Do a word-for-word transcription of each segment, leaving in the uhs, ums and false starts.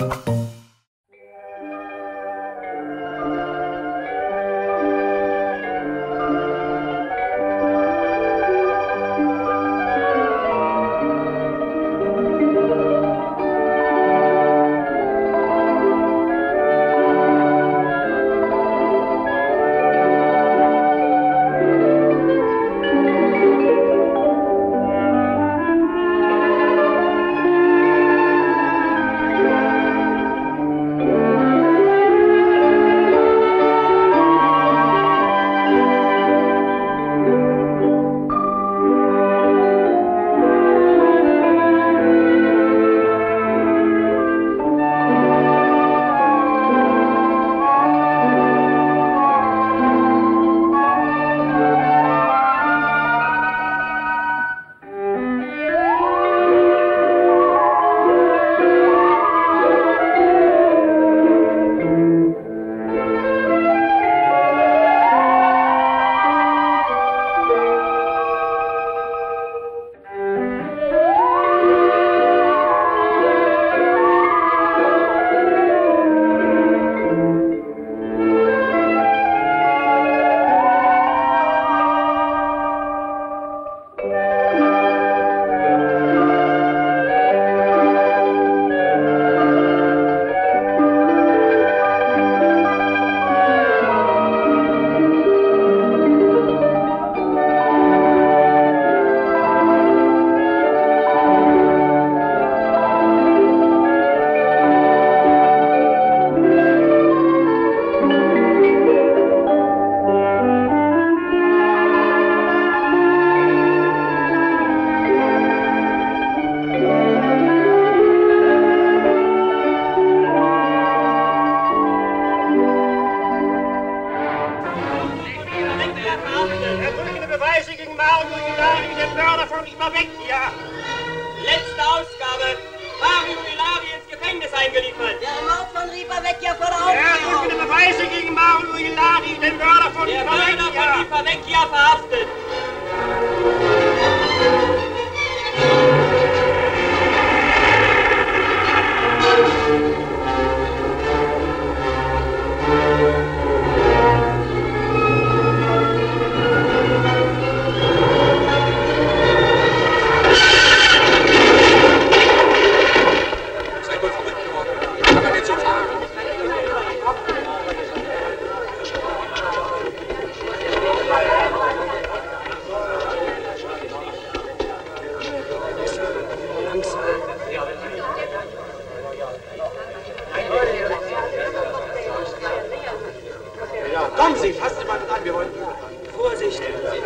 Kommen Sie, fassen Sie mal mit an, wir wollen Vorsicht.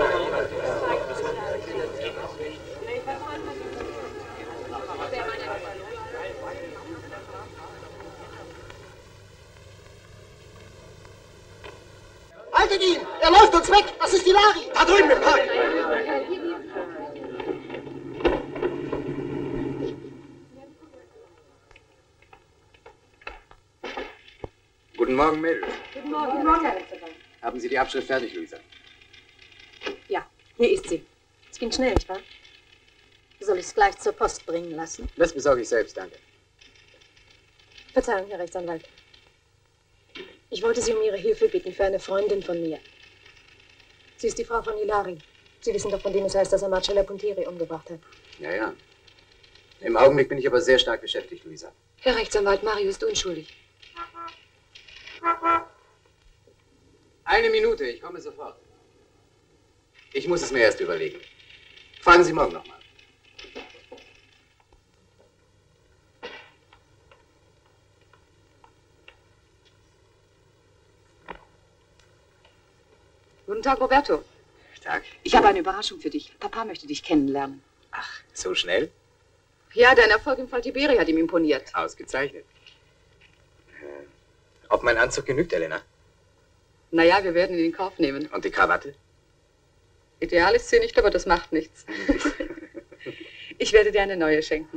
Haltet ihn! Er läuft uns weg! Das ist die Lari! Da drüben im Park! Guten Morgen, Mädels. Guten Morgen. Guten Morgen, Herr Rechtsanwalt. Haben Sie die Abschrift fertig, Luisa? Ja, hier ist sie. Es ging schnell, nicht wahr? Soll ich es gleich zur Post bringen lassen? Das besorge ich selbst, danke. Verzeihung, Herr Rechtsanwalt. Ich wollte Sie um Ihre Hilfe bitten für eine Freundin von mir. Sie ist die Frau von Ilari. Sie wissen doch, von dem es heißt, dass er Marcella Puntieri umgebracht hat. Ja, ja. Im Augenblick bin ich aber sehr stark beschäftigt, Luisa. Herr Rechtsanwalt, Mario ist unschuldig. Eine Minute, ich komme sofort. Ich muss es mir erst überlegen. Fragen Sie morgen nochmal. Guten Tag, Roberto. Tag. Ich habe eine Überraschung für dich. Papa möchte dich kennenlernen. Ach, so schnell? Ja, dein Erfolg im Fall Tiberi hat ihm imponiert. Ausgezeichnet. Äh, ob mein Anzug genügt, Elena? Naja, wir werden ihn in Kauf nehmen. Und die Krawatte? Ideal ist sie nicht, aber das macht nichts. Ich werde dir eine neue schenken.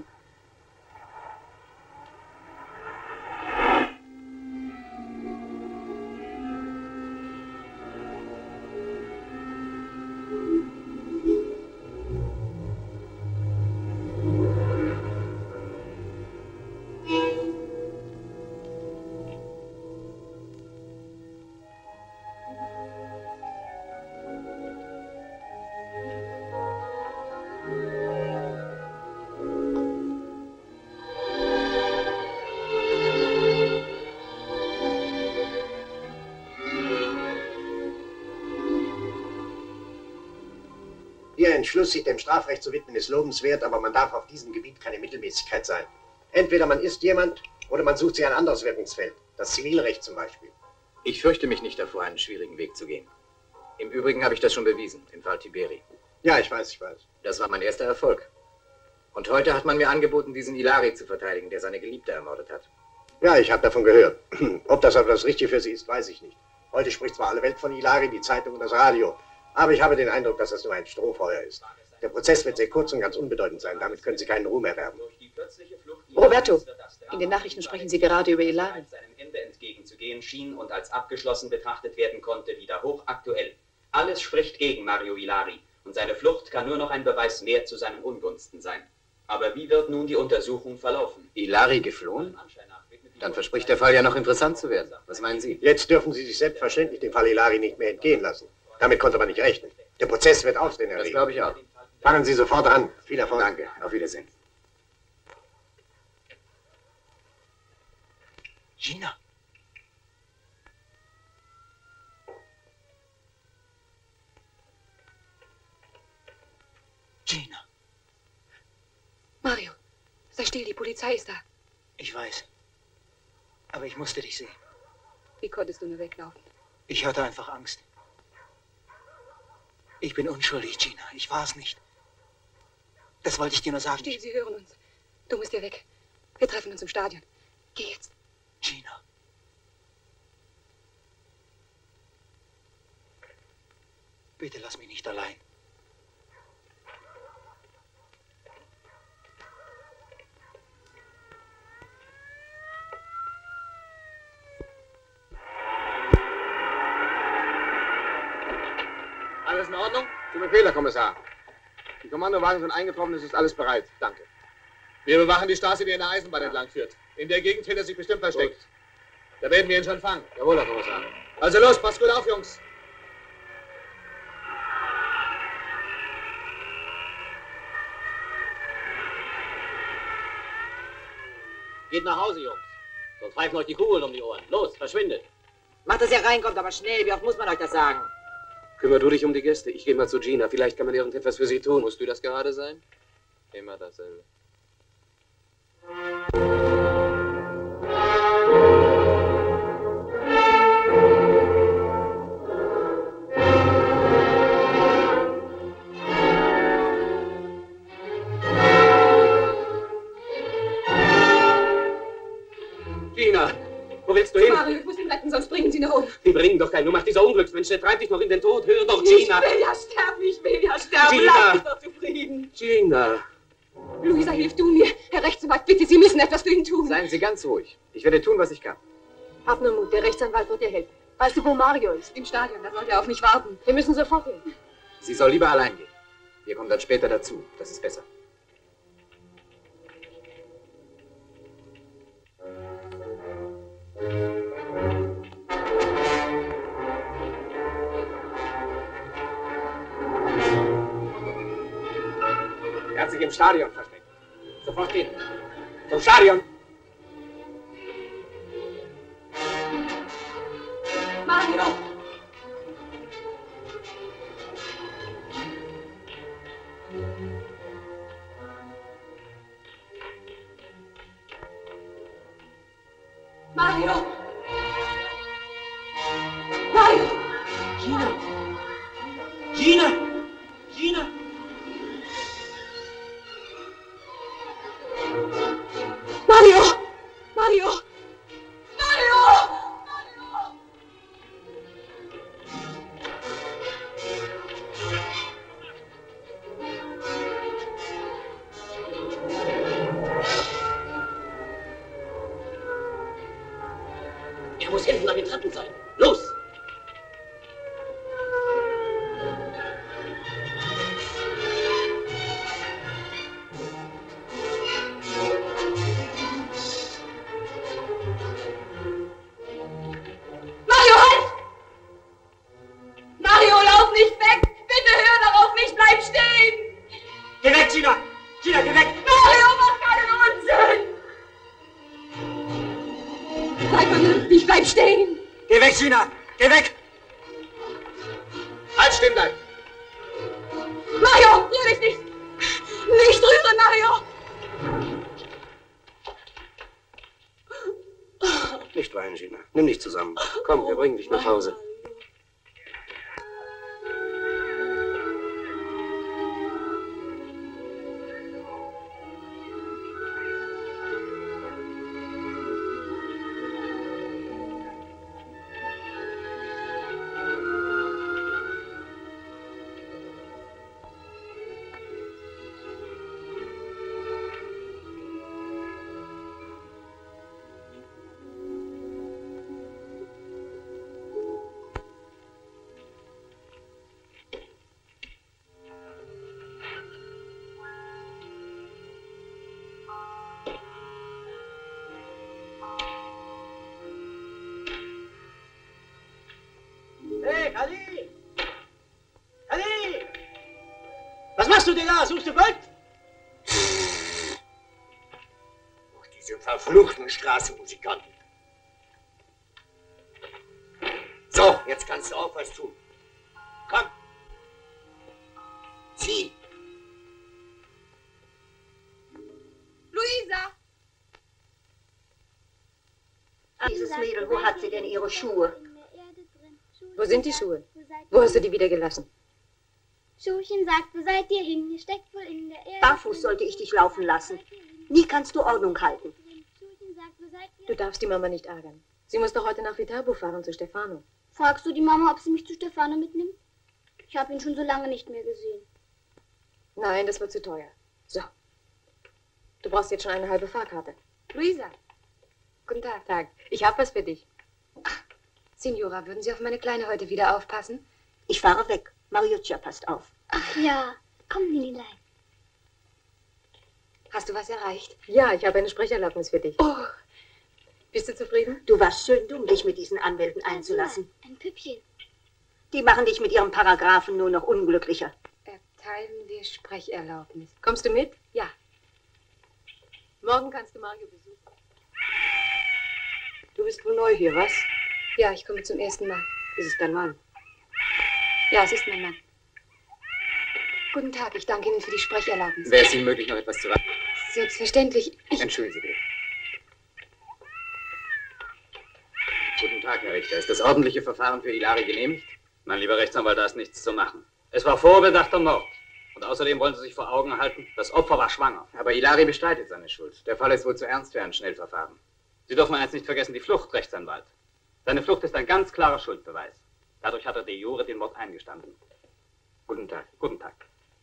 Entschluss, sich dem Strafrecht zu widmen, ist lobenswert, aber man darf auf diesem Gebiet keine Mittelmäßigkeit sein. Entweder man ist jemand oder man sucht sich ein anderes Wirkungsfeld. Das Zivilrecht zum Beispiel. Ich fürchte mich nicht davor, einen schwierigen Weg zu gehen. Im Übrigen habe ich das schon bewiesen, im Fall Tiberi. Ja, ich weiß, ich weiß. Das war mein erster Erfolg. Und heute hat man mir angeboten, diesen Ilari zu verteidigen, der seine Geliebte ermordet hat. Ja, ich habe davon gehört. Ob das aber das Richtige für Sie ist, weiß ich nicht. Heute spricht zwar alle Welt von Ilari, die Zeitung und das Radio. Aber ich habe den Eindruck, dass das nur ein Strohfeuer ist. Der Prozess wird sehr kurz und ganz unbedeutend sein. Damit können Sie keinen Ruhm erwerben. Roberto, in den Nachrichten sprechen Sie gerade über Ilari. Seinem Ende entgegenzugehen schien und als abgeschlossen betrachtet werden konnte, wieder hochaktuell. Alles spricht gegen Mario Ilari und seine Flucht kann nur noch ein Beweis mehr zu seinen Ungunsten sein. Aber wie wird nun die Untersuchung verlaufen? Ilari geflohen? Dann verspricht der Fall ja noch interessant zu werden. Was meinen Sie? Jetzt dürfen Sie sich selbstverständlich den Fall Ilari nicht mehr entgehen lassen. Damit konnte man nicht rechnen. Der Prozess wird Aufsehen erregen. Das glaube ich auch. Fangen Sie sofort an. Viel Erfolg. Danke. Auf Wiedersehen. Gina. Gina. Mario, sei still, die Polizei ist da. Ich weiß. Aber ich musste dich sehen. Wie konntest du nur weglaufen? Ich hatte einfach Angst. Ich Ich bin unschuldig, Gina. Ich war es nicht. Das wollte ich dir nur sagen. Still, Sie hören uns. Du musst hier weg. Wir treffen uns im Stadion. Geh jetzt. Gina. Bitte lass mich nicht allein. Alles in Ordnung? Zu Befehl, Herr Kommissar. Die Kommandowagen sind eingetroffen, es ist alles bereit. Danke. Wir bewachen die Straße, die in der Eisenbahn entlang führt. In der Gegend findet er sich bestimmt versteckt. Gut. Da werden wir ihn schon fangen. Jawohl, Herr Kommissar. Also los, passt gut auf, Jungs. Geht nach Hause, Jungs. Sonst pfeifen euch die Kugeln um die Ohren. Los, verschwindet. Macht, dass ihr reinkommt, aber schnell. Wie oft muss man euch das sagen? Kümmer du dich um die Gäste. Ich gehe mal zu Gina. Vielleicht kann man irgendetwas für sie tun. Musst du das gerade sein? Immer dasselbe. Gina, wo willst du hin? Mario, ich muss ihn retten, sonst bringen sie ihn um. Die bringen doch keinen. Du machst dieser Unglücksmensch, der treibt dich noch in den Tod. Hör doch, Gina. Ich will ja sterben, ich will ja sterben. Gina. Lass mich doch zufrieden. Gina. Luisa, hilf du mir. Herr Rechtsanwalt, bitte, Sie müssen etwas für ihn tun. Seien Sie ganz ruhig. Ich werde tun, was ich kann. Hab nur Mut, der Rechtsanwalt wird dir helfen. Weißt du, wo Mario ist? Im Stadion, da soll er auf mich warten. Wir müssen sofort hin. Sie soll lieber allein gehen. Wir kommen dann später dazu. Das ist besser. Er hat sich im Stadion versteckt. Sofort gehen. Zum Stadion. Mario! Mario! Mario! Gina! Gina! Gina! Mario! Mario! Mario! Er muss hinten an den Treppen sein. Los! Mario, halt! Mario, lauf nicht weg! Bitte hör darauf nicht, bleib stehen! Geh weg, Gina! Gina, geh weg! Mario, mach keinen Unsinn! Sei vernünftig, bleib stehen! Geh weg, Gina! Geh weg! Halt, stehen bleiben! Mario, rühr dich nicht! Nicht rühren, Mario! Nicht weinen, Gina. Nimm dich zusammen. Komm, wir bringen dich nach Hause. Hey, Kali! Kali! Was machst du denn da? Suchst du Gold? Ach, diese verfluchten Straßenmusikanten. So, jetzt kannst du auch was tun. Komm. Zieh. Luisa! Dieses Mädel, wo hat sie denn ihre Schuhe? Wo sind die Schuhe? Wo hast du die wieder gelassen? Schuhchen sagt, wo seid ihr hin? Ihr steckt wohl in der Erde. Barfuß sollte ich dich laufen lassen. Nie kannst du Ordnung halten. Du darfst die Mama nicht ärgern. Sie muss doch heute nach Viterbo fahren zu Stefano. Fragst du die Mama, ob sie mich zu Stefano mitnimmt? Ich habe ihn schon so lange nicht mehr gesehen. Nein, das wird zu teuer. So. Du brauchst jetzt schon eine halbe Fahrkarte. Luisa! Guten Tag. Tag. Ich habe was für dich. Signora, würden Sie auf meine Kleine heute wieder aufpassen? Ich fahre weg. Mariuccia passt auf. Ach ja, komm, Lililein. Hast du was erreicht? Ja, ich habe eine Sprecherlaubnis für dich. Oh. Bist du zufrieden? Du warst schön dumm, dich mit diesen Anwälten einzulassen. Ein Püppchen. Die machen dich mit ihren Paragraphen nur noch unglücklicher. Erteilen wir Sprecherlaubnis. Kommst du mit? Ja. Morgen kannst du Mario besuchen. Du bist wohl neu hier, was? Ja, ich komme zum ersten Mal. Ist es dein Mann? Ja, es ist mein Mann. Guten Tag, ich danke Ihnen für die Sprecherlaubnis. Wäre es Ihnen möglich, noch etwas zu raten? Selbstverständlich. Ich... Entschuldigen Sie bitte. Guten Tag, Herr Richter. Ist das ordentliche Verfahren für Ilari genehmigt? Mein lieber Rechtsanwalt, da ist nichts zu machen. Es war vorbedachter Mord. Und außerdem wollen Sie sich vor Augen halten, das Opfer war schwanger. Aber Ilari bestreitet seine Schuld. Der Fall ist wohl zu ernst für ein Schnellverfahren. Sie dürfen eins nicht vergessen, die Flucht, Rechtsanwalt. Seine Flucht ist ein ganz klarer Schuldbeweis. Dadurch hat er de jure den Mord eingestanden. Guten Tag. Guten Tag.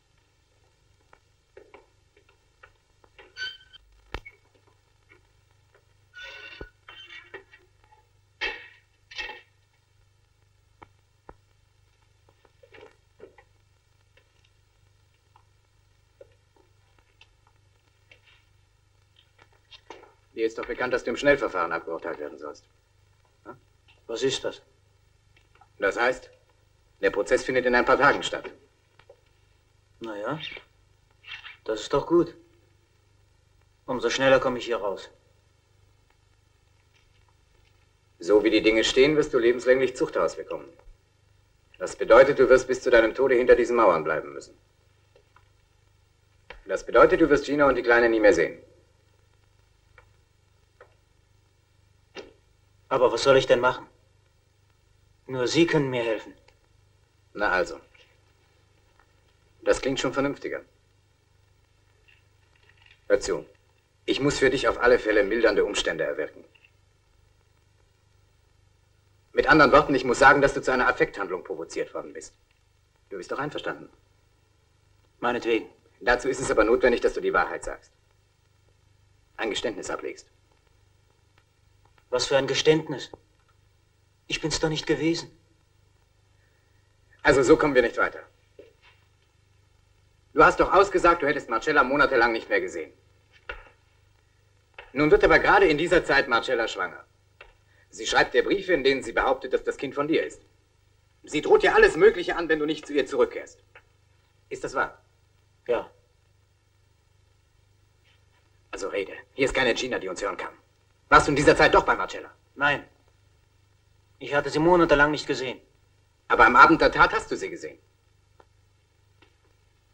Dir ist doch bekannt, dass du im Schnellverfahren abgeurteilt werden sollst. Hm? Was ist das? Das heißt, der Prozess findet in ein paar Tagen statt. Na ja, das ist doch gut. Umso schneller komme ich hier raus. So wie die Dinge stehen, wirst du lebenslänglich Zuchthaus bekommen. Das bedeutet, du wirst bis zu deinem Tode hinter diesen Mauern bleiben müssen. Das bedeutet, du wirst Gina und die Kleine nie mehr sehen. Aber was soll ich denn machen? Nur Sie können mir helfen. Na also. Das klingt schon vernünftiger. Hör zu. Ich muss für dich auf alle Fälle mildernde Umstände erwirken. Mit anderen Worten, ich muss sagen, dass du zu einer Affekthandlung provoziert worden bist. Du bist doch einverstanden? Meinetwegen. Dazu ist es aber notwendig, dass du die Wahrheit sagst. Ein Geständnis ablegst. Was für ein Geständnis? Ich bin's doch nicht gewesen. Also so kommen wir nicht weiter. Du hast doch ausgesagt, du hättest Marcella monatelang nicht mehr gesehen. Nun wird aber gerade in dieser Zeit Marcella schwanger. Sie schreibt dir Briefe, in denen sie behauptet, dass das Kind von dir ist. Sie droht dir alles Mögliche an, wenn du nicht zu ihr zurückkehrst. Ist das wahr? Ja. Also rede. Hier ist keine Gina, die uns hören kann. Warst du in dieser Zeit doch bei Marcella? Nein. Ich hatte sie monatelang nicht gesehen. Aber am Abend der Tat hast du sie gesehen.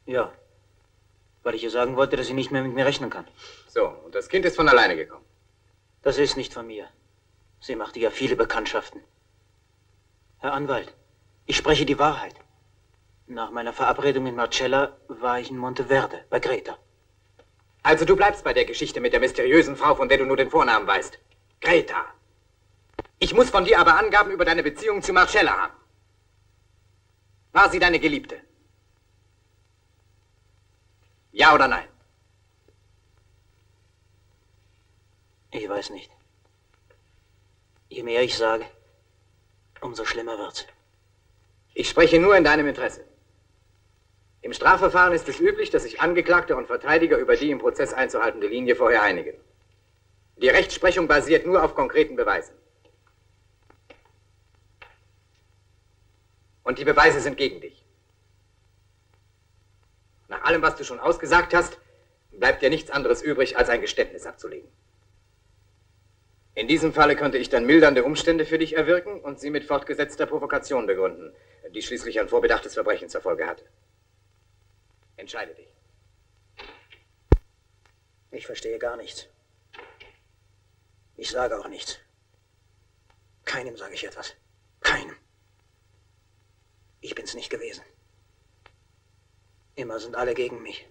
Ja, weil ich ihr sagen wollte, dass sie nicht mehr mit mir rechnen kann. So, und das Kind ist von alleine gekommen? Das ist nicht von mir. Sie machte ja viele Bekanntschaften. Herr Anwalt, ich spreche die Wahrheit. Nach meiner Verabredung in Marcella war ich in Monteverde, bei Greta. Also du bleibst bei der Geschichte mit der mysteriösen Frau, von der du nur den Vornamen weißt. Greta. Ich muss von dir aber Angaben über deine Beziehung zu Marcella haben. War sie deine Geliebte? Ja oder nein? Ich weiß nicht. Je mehr ich sage, umso schlimmer wird's. Ich spreche nur in deinem Interesse. Im Strafverfahren ist es üblich, dass sich Angeklagter und Verteidiger über die im Prozess einzuhaltende Linie vorher einigen. Die Rechtsprechung basiert nur auf konkreten Beweisen. Und die Beweise sind gegen dich. Nach allem, was du schon ausgesagt hast, bleibt dir nichts anderes übrig, als ein Geständnis abzulegen. In diesem Falle könnte ich dann mildernde Umstände für dich erwirken und sie mit fortgesetzter Provokation begründen, die schließlich ein vorbedachtes Verbrechen zur Folge hatte. Entscheide dich. Ich verstehe gar nichts. Ich sage auch nichts. Keinem sage ich etwas. Keinem. Ich bin's nicht gewesen. Immer sind alle gegen mich.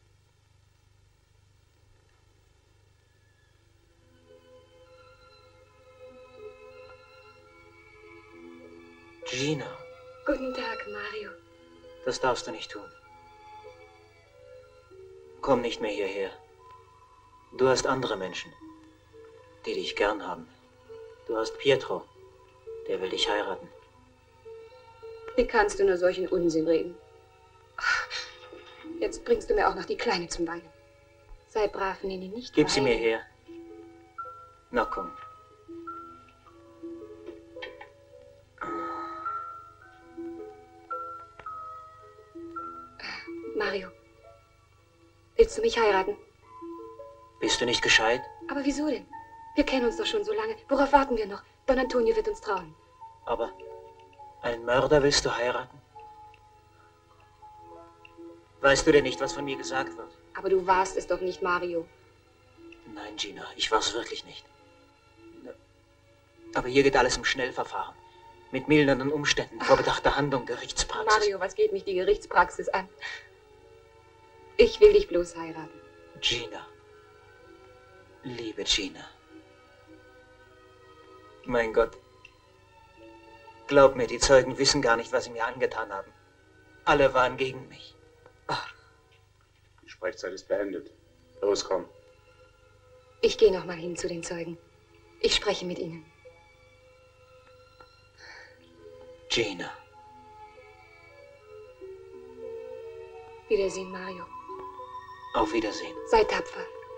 Gina. Guten Tag, Mario. Das darfst du nicht tun. Komm nicht mehr hierher. Du hast andere Menschen, die dich gern haben. Du hast Pietro, der will dich heiraten. Wie kannst du nur solchen Unsinn reden? Jetzt bringst du mir auch noch die Kleine zum Weinen. Sei brav, Nini, nicht Gib sie weinen. mir her. Na komm. Mario, willst du mich heiraten? Bist du nicht gescheit? Aber wieso denn? Wir kennen uns doch schon so lange. Worauf warten wir noch? Don Antonio wird uns trauen. Aber einen Mörder willst du heiraten? Weißt du denn nicht, was von mir gesagt wird? Aber du warst es doch nicht, Mario. Nein, Gina, ich war es wirklich nicht. Aber hier geht alles im Schnellverfahren. Mit mildernden Umständen, vorbedachter Handlung, Gerichtspraxis. Mario, was geht mich die Gerichtspraxis an? Ich will dich bloß heiraten. Gina. Liebe Gina. Mein Gott. Glaub mir, die Zeugen wissen gar nicht, was sie mir angetan haben. Alle waren gegen mich. Ach. Die Sprechzeit ist beendet. Los, komm. Ich gehe noch mal hin zu den Zeugen. Ich spreche mit ihnen. Gina. Wiedersehen, Mario. Auf Wiedersehen. Sei tapfer.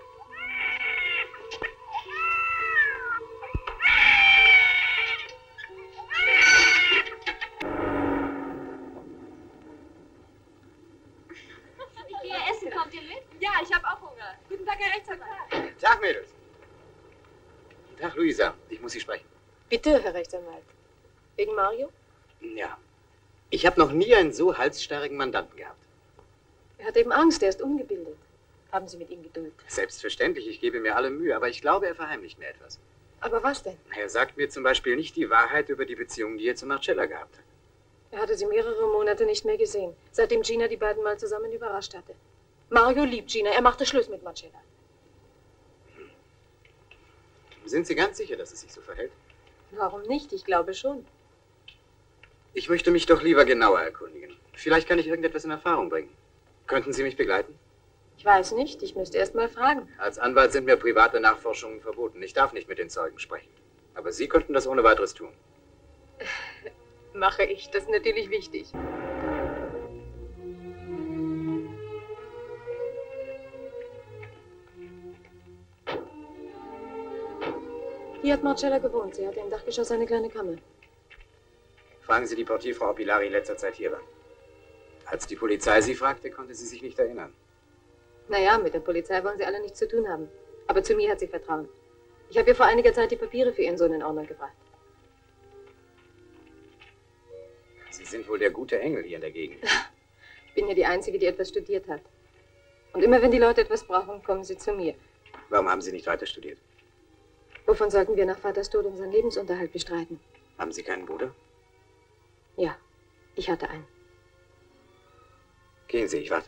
Ich gehe essen. Kommt ihr mit? Ja, ich habe auch Hunger. Guten Tag, Herr Rechtsanwalt. Guten Tag, Mädels. Guten Tag, Luisa. Ich muss Sie sprechen. Bitte, Herr Rechtsanwalt. Wegen Mario? Ja. Ich habe noch nie einen so halsstarrigen Mandanten gehabt. Er hat eben Angst, er ist ungebildet. Haben Sie mit ihm Geduld. Selbstverständlich, ich gebe mir alle Mühe, aber ich glaube, er verheimlicht mir etwas. Aber was denn? Er sagt mir zum Beispiel nicht die Wahrheit über die Beziehung, die er zu Marcella gehabt hat. Er hatte sie mehrere Monate nicht mehr gesehen, seitdem Gina die beiden mal zusammen überrascht hatte. Mario liebt Gina, er machte Schluss mit Marcella. Sind Sie ganz sicher, dass es sich so verhält? Warum nicht? Ich glaube schon. Ich möchte mich doch lieber genauer erkundigen. Vielleicht kann ich irgendetwas in Erfahrung bringen. Könnten Sie mich begleiten? Ich weiß nicht, ich müsste erst mal fragen. Als Anwalt sind mir private Nachforschungen verboten. Ich darf nicht mit den Zeugen sprechen. Aber Sie könnten das ohne weiteres tun. Mache ich, das ist natürlich wichtig. Hier hat Marcella gewohnt. Sie hatte im Dachgeschoss eine kleine Kammer. Fragen Sie die Portierfrau, ob Ilari in letzter Zeit hier war. Als die Polizei sie fragte, konnte sie sich nicht erinnern. Naja, mit der Polizei wollen sie alle nichts zu tun haben. Aber zu mir hat sie Vertrauen. Ich habe ihr vor einiger Zeit die Papiere für ihren Sohn in Ordnung gebracht. Sie sind wohl der gute Engel hier in der Gegend. bin ja die Einzige, die etwas studiert hat. Und immer wenn die Leute etwas brauchen, kommen sie zu mir. Warum haben Sie nicht weiter studiert? Wovon sollten wir nach Vaters Tod unseren Lebensunterhalt bestreiten? Haben Sie keinen Bruder? Ja, ich hatte einen. Gehen Sie, ich warte.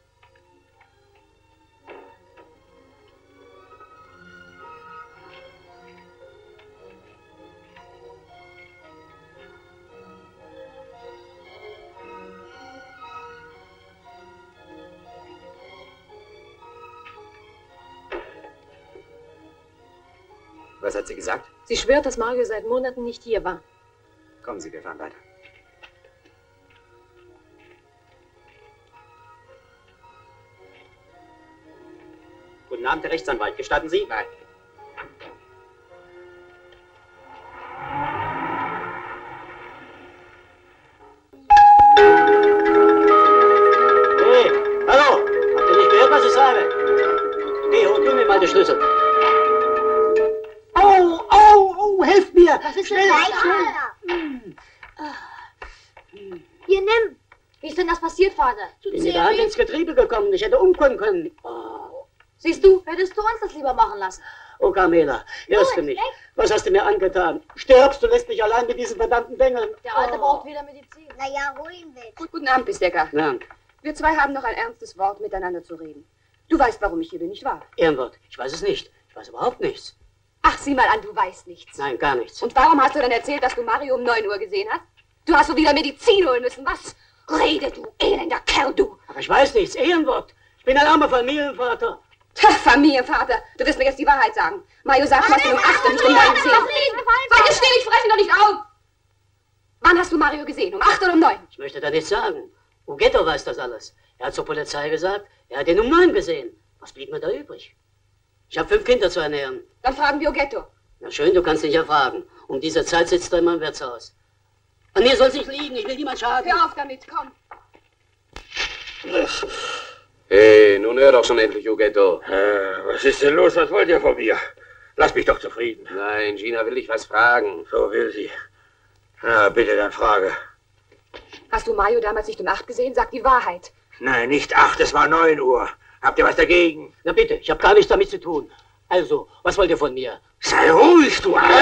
Was hat sie gesagt? Sie schwört, dass Mario seit Monaten nicht hier war. Kommen Sie, wir fahren weiter. Guten Abend, Herr Rechtsanwalt. Gestatten Sie? Nein. Hey, hallo! Habt ihr nicht gehört, was ich sage? Hey, hol du mir mal den Schlüssel. Au, au, au, helft mir! Was ist Schnell, denn schnell! Hier, nimm. Wie ist denn das passiert, Vater? Ich bin mit der Hand ins Getriebe gekommen. Ich hätte umkommen können. Oh. Siehst du, hättest du uns das lieber machen lassen. Oh, Carmela, hörst du mich? Was hast du mir angetan? Stirbst, du lässt mich allein mit diesen verdammten Bengeln. Der Alte oh. braucht wieder Medizin. Na ja, ruh ihn weg. Gut, guten Abend, Bisdecker. Ja. Wir zwei haben noch ein ernstes Wort miteinander zu reden. Du weißt, warum ich hier bin, nicht wahr? Ehrenwort, ich weiß es nicht. Ich weiß überhaupt nichts. Ach, sieh mal an, du weißt nichts. Nein, gar nichts. Und warum hast du dann erzählt, dass du Mario um neun Uhr gesehen hast? Du hast so wieder Medizin holen müssen, was? Rede, du elender Kerl, du! Aber ich weiß nichts, Ehrenwort. Ich bin ein armer Familienvater. Tja, Familienvater, du wirst mir jetzt die Wahrheit sagen. Mario sagt, du hast ihn um acht und nicht um neun gesehen. Sei dir still, ich freche doch nicht auf! Wann hast du Mario gesehen? Um acht oder um neun? Ich möchte da nichts sagen. Ugetto weiß das alles. Er hat zur Polizei gesagt, er hat ihn um neun gesehen. Was blieb mir da übrig? Ich habe fünf Kinder zu ernähren. Dann fragen wir Ugetto. Na schön, du kannst dich ja fragen. Um diese Zeit sitzt er in meinem Wirtshaus. An mir soll es nicht liegen, ich will niemand schaden. Hör auf damit, komm. Hey, nun hör doch schon endlich, Ugetto. Äh, was ist denn los? Was wollt ihr von mir? Lass mich doch zufrieden. Nein, Gina will dich was fragen. So will sie. Na, bitte, dann frage. Hast du Mario damals nicht um acht gesehen? Sag die Wahrheit. Nein, nicht acht, es war neun Uhr. Habt ihr was dagegen? Na bitte, ich habe gar nichts damit zu tun. Also, was wollt ihr von mir? Sei ruhig, du Arsch!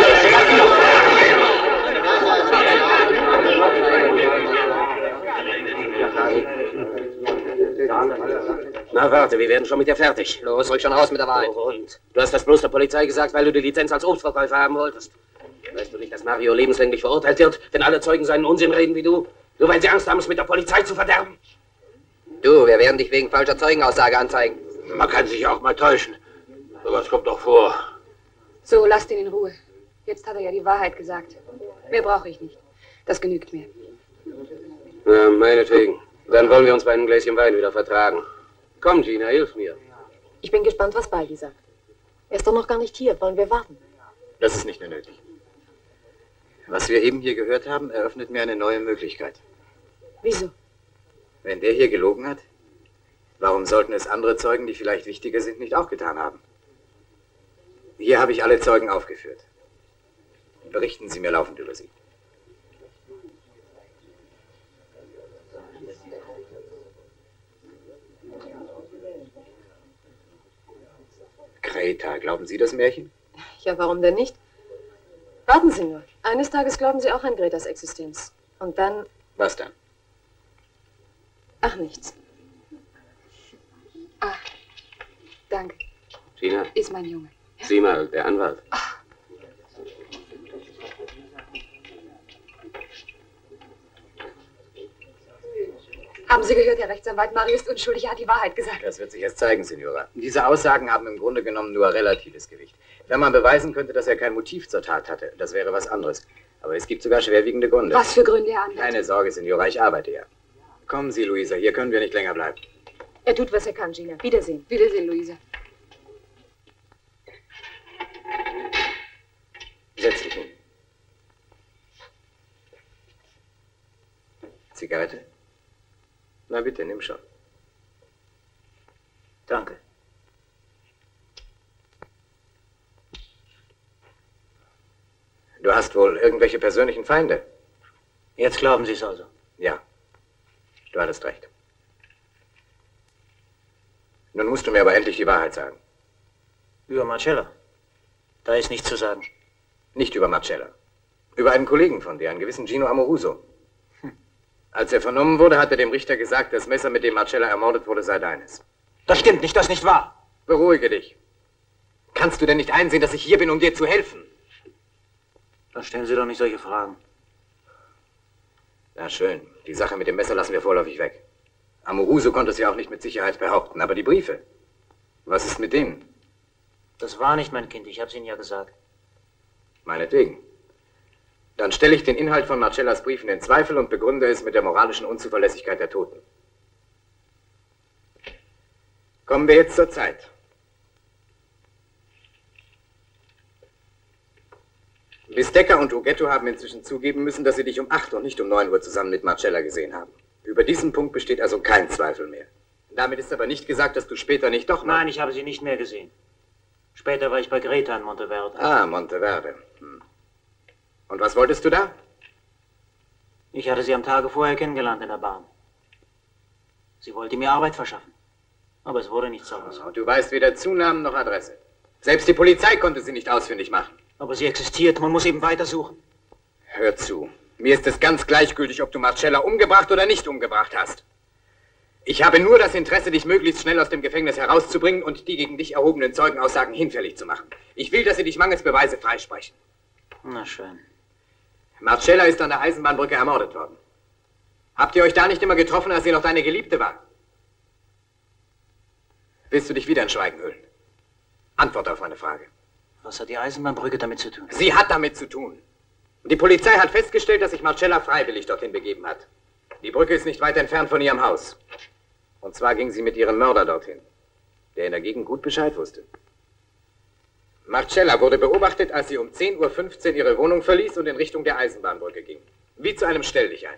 Na warte, wir werden schon mit dir fertig. Los, rück schon raus mit der Wahrheit. Oh, und? Du hast das bloß der Polizei gesagt, weil du die Lizenz als Obstverkäufer haben wolltest. Weißt du nicht, dass Mario lebenslänglich verurteilt wird, wenn alle Zeugen seinen Unsinn reden wie du? Nur weil sie Angst haben, es mit der Polizei zu verderben? Du, wir werden dich wegen falscher Zeugenaussage anzeigen. Man kann sich auch mal täuschen. Sowas kommt doch vor. So, lasst ihn in Ruhe. Jetzt hat er ja die Wahrheit gesagt. Mehr brauche ich nicht. Das genügt mir. Na, meinetwegen. Dann wollen wir uns bei einem Gläschen Wein wieder vertragen. Komm, Gina, hilf mir. Ich bin gespannt, was Baldi sagt. Er ist doch noch gar nicht hier. Wollen wir warten? Das ist nicht mehr nötig. Was wir eben hier gehört haben, eröffnet mir eine neue Möglichkeit. Wieso? Wenn der hier gelogen hat, warum sollten es andere Zeugen, die vielleicht wichtiger sind, nicht auch getan haben? Hier habe ich alle Zeugen aufgeführt. Berichten Sie mir laufend über sie. Greta, glauben Sie das Märchen? Ja, warum denn nicht? Warten Sie nur. Eines Tages glauben Sie auch an Gretas Existenz. Und dann... Was dann? Ach, nichts. Ah, danke. Gina? Ist mein Junge. Sieh mal, der Anwalt. Ach. Haben Sie gehört, Herr Rechtsanwalt? Mario ist unschuldig, er hat die Wahrheit gesagt. Das wird sich erst zeigen, Signora. Diese Aussagen haben im Grunde genommen nur relatives Gewicht. Wenn man beweisen könnte, dass er kein Motiv zur Tat hatte, das wäre was anderes. Aber es gibt sogar schwerwiegende Gründe. Was für Gründe, Herr Anwalt? Keine Sorge, Signora, ich arbeite ja. Kommen Sie, Luisa, hier können wir nicht länger bleiben. Er tut, was er kann, Gina. Wiedersehen. Wiedersehen, Luisa. Setz dich hin. Zigarette? Na bitte, nimm schon. Danke. Du hast wohl irgendwelche persönlichen Feinde? Jetzt glauben Sie es also? Ja, du hattest recht. Nun musst du mir aber endlich die Wahrheit sagen. Über Marcella? Da ist nichts zu sagen. Nicht über Marcella. Über einen Kollegen von dir, einen gewissen Gino Amoruso. Hm. Als er vernommen wurde, hat er dem Richter gesagt, das Messer, mit dem Marcella ermordet wurde, sei deines. Das stimmt nicht, das ist nicht wahr. Beruhige dich. Kannst du denn nicht einsehen, dass ich hier bin, um dir zu helfen? Dann stellen Sie doch nicht solche Fragen. Na schön, die Sache mit dem Messer lassen wir vorläufig weg. Amoruso konnte es ja auch nicht mit Sicherheit behaupten, aber die Briefe, was ist mit denen? Das war nicht mein Kind, ich hab's Ihnen ja gesagt. Meinetwegen. Dann stelle ich den Inhalt von Marcellas Briefen in Zweifel und begründe es mit der moralischen Unzuverlässigkeit der Toten. Kommen wir jetzt zur Zeit. Bisdecker und Ughetto haben inzwischen zugeben müssen, dass sie dich um acht und nicht um neun Uhr zusammen mit Marcella gesehen haben. Über diesen Punkt besteht also kein Zweifel mehr. Damit ist aber nicht gesagt, dass du später nicht doch noch... Nein, ich habe sie nicht mehr gesehen. Später war ich bei Greta in Monteverde. Ah, Monteverde. Hm. Und was wolltest du da? Ich hatte sie am Tage vorher kennengelernt in der Bahn. Sie wollte mir Arbeit verschaffen. Aber es wurde nichts daraus. Und du weißt weder Zunamen noch Adresse. Selbst die Polizei konnte sie nicht ausfindig machen. Aber sie existiert, man muss eben weitersuchen. Hör zu. Mir ist es ganz gleichgültig, ob du Marcella umgebracht oder nicht umgebracht hast. Ich habe nur das Interesse, dich möglichst schnell aus dem Gefängnis herauszubringen und die gegen dich erhobenen Zeugenaussagen hinfällig zu machen. Ich will, dass sie dich mangels Beweise freisprechen. Na schön. Marcella ist an der Eisenbahnbrücke ermordet worden. Habt ihr euch da nicht immer getroffen, als sie noch deine Geliebte war? Willst du dich wieder in Schweigen hüllen? Antwort auf meine Frage. Was hat die Eisenbahnbrücke damit zu tun? Sie hat damit zu tun. Die Polizei hat festgestellt, dass sich Marcella freiwillig dorthin begeben hat. Die Brücke ist nicht weit entfernt von ihrem Haus. Und zwar ging sie mit ihrem Mörder dorthin, der in der Gegend gut Bescheid wusste. Marcella wurde beobachtet, als sie um zehn Uhr fünfzehn ihre Wohnung verließ und in Richtung der Eisenbahnbrücke ging. Wie zu einem Stelldichein.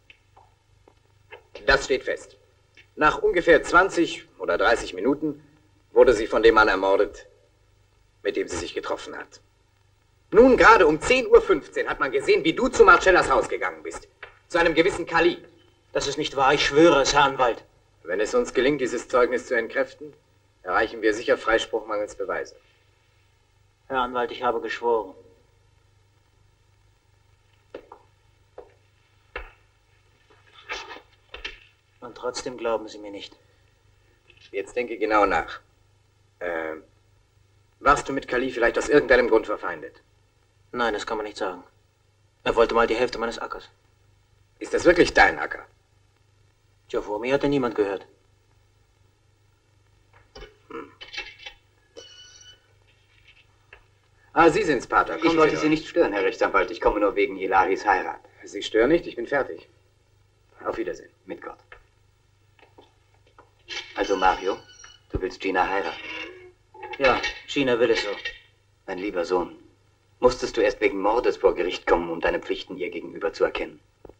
Das steht fest. Nach ungefähr zwanzig oder dreißig Minuten wurde sie von dem Mann ermordet, mit dem sie sich getroffen hat. Nun, gerade um zehn Uhr fünfzehn hat man gesehen, wie du zu Marcellas Haus gegangen bist. Zu einem gewissen Kali. Das ist nicht wahr, ich schwöre es, Herr Anwalt. Wenn es uns gelingt, dieses Zeugnis zu entkräften, erreichen wir sicher Freispruch mangels Beweise. Herr Anwalt, ich habe geschworen. Und trotzdem glauben Sie mir nicht. Jetzt denke genau nach. Äh, warst du mit Kali vielleicht aus irgendeinem Grund verfeindet? Nein, das kann man nicht sagen. Er wollte mal die Hälfte meines Ackers. Ist das wirklich dein Acker? Tja, vor mir hatte niemand gehört. Hm. Ah, Sie sind's, Pater. Ich wollte Sie nicht stören, Herr Rechtsanwalt. Ich komme nur wegen Hilaris Heirat. Sie stören nicht, ich bin fertig. Auf Wiedersehen. Mit Gott. Also, Mario, du willst Gina heiraten? Ja, Gina will es so. Mein lieber Sohn, musstest du erst wegen Mordes vor Gericht kommen, um deine Pflichten ihr gegenüber zu erkennen?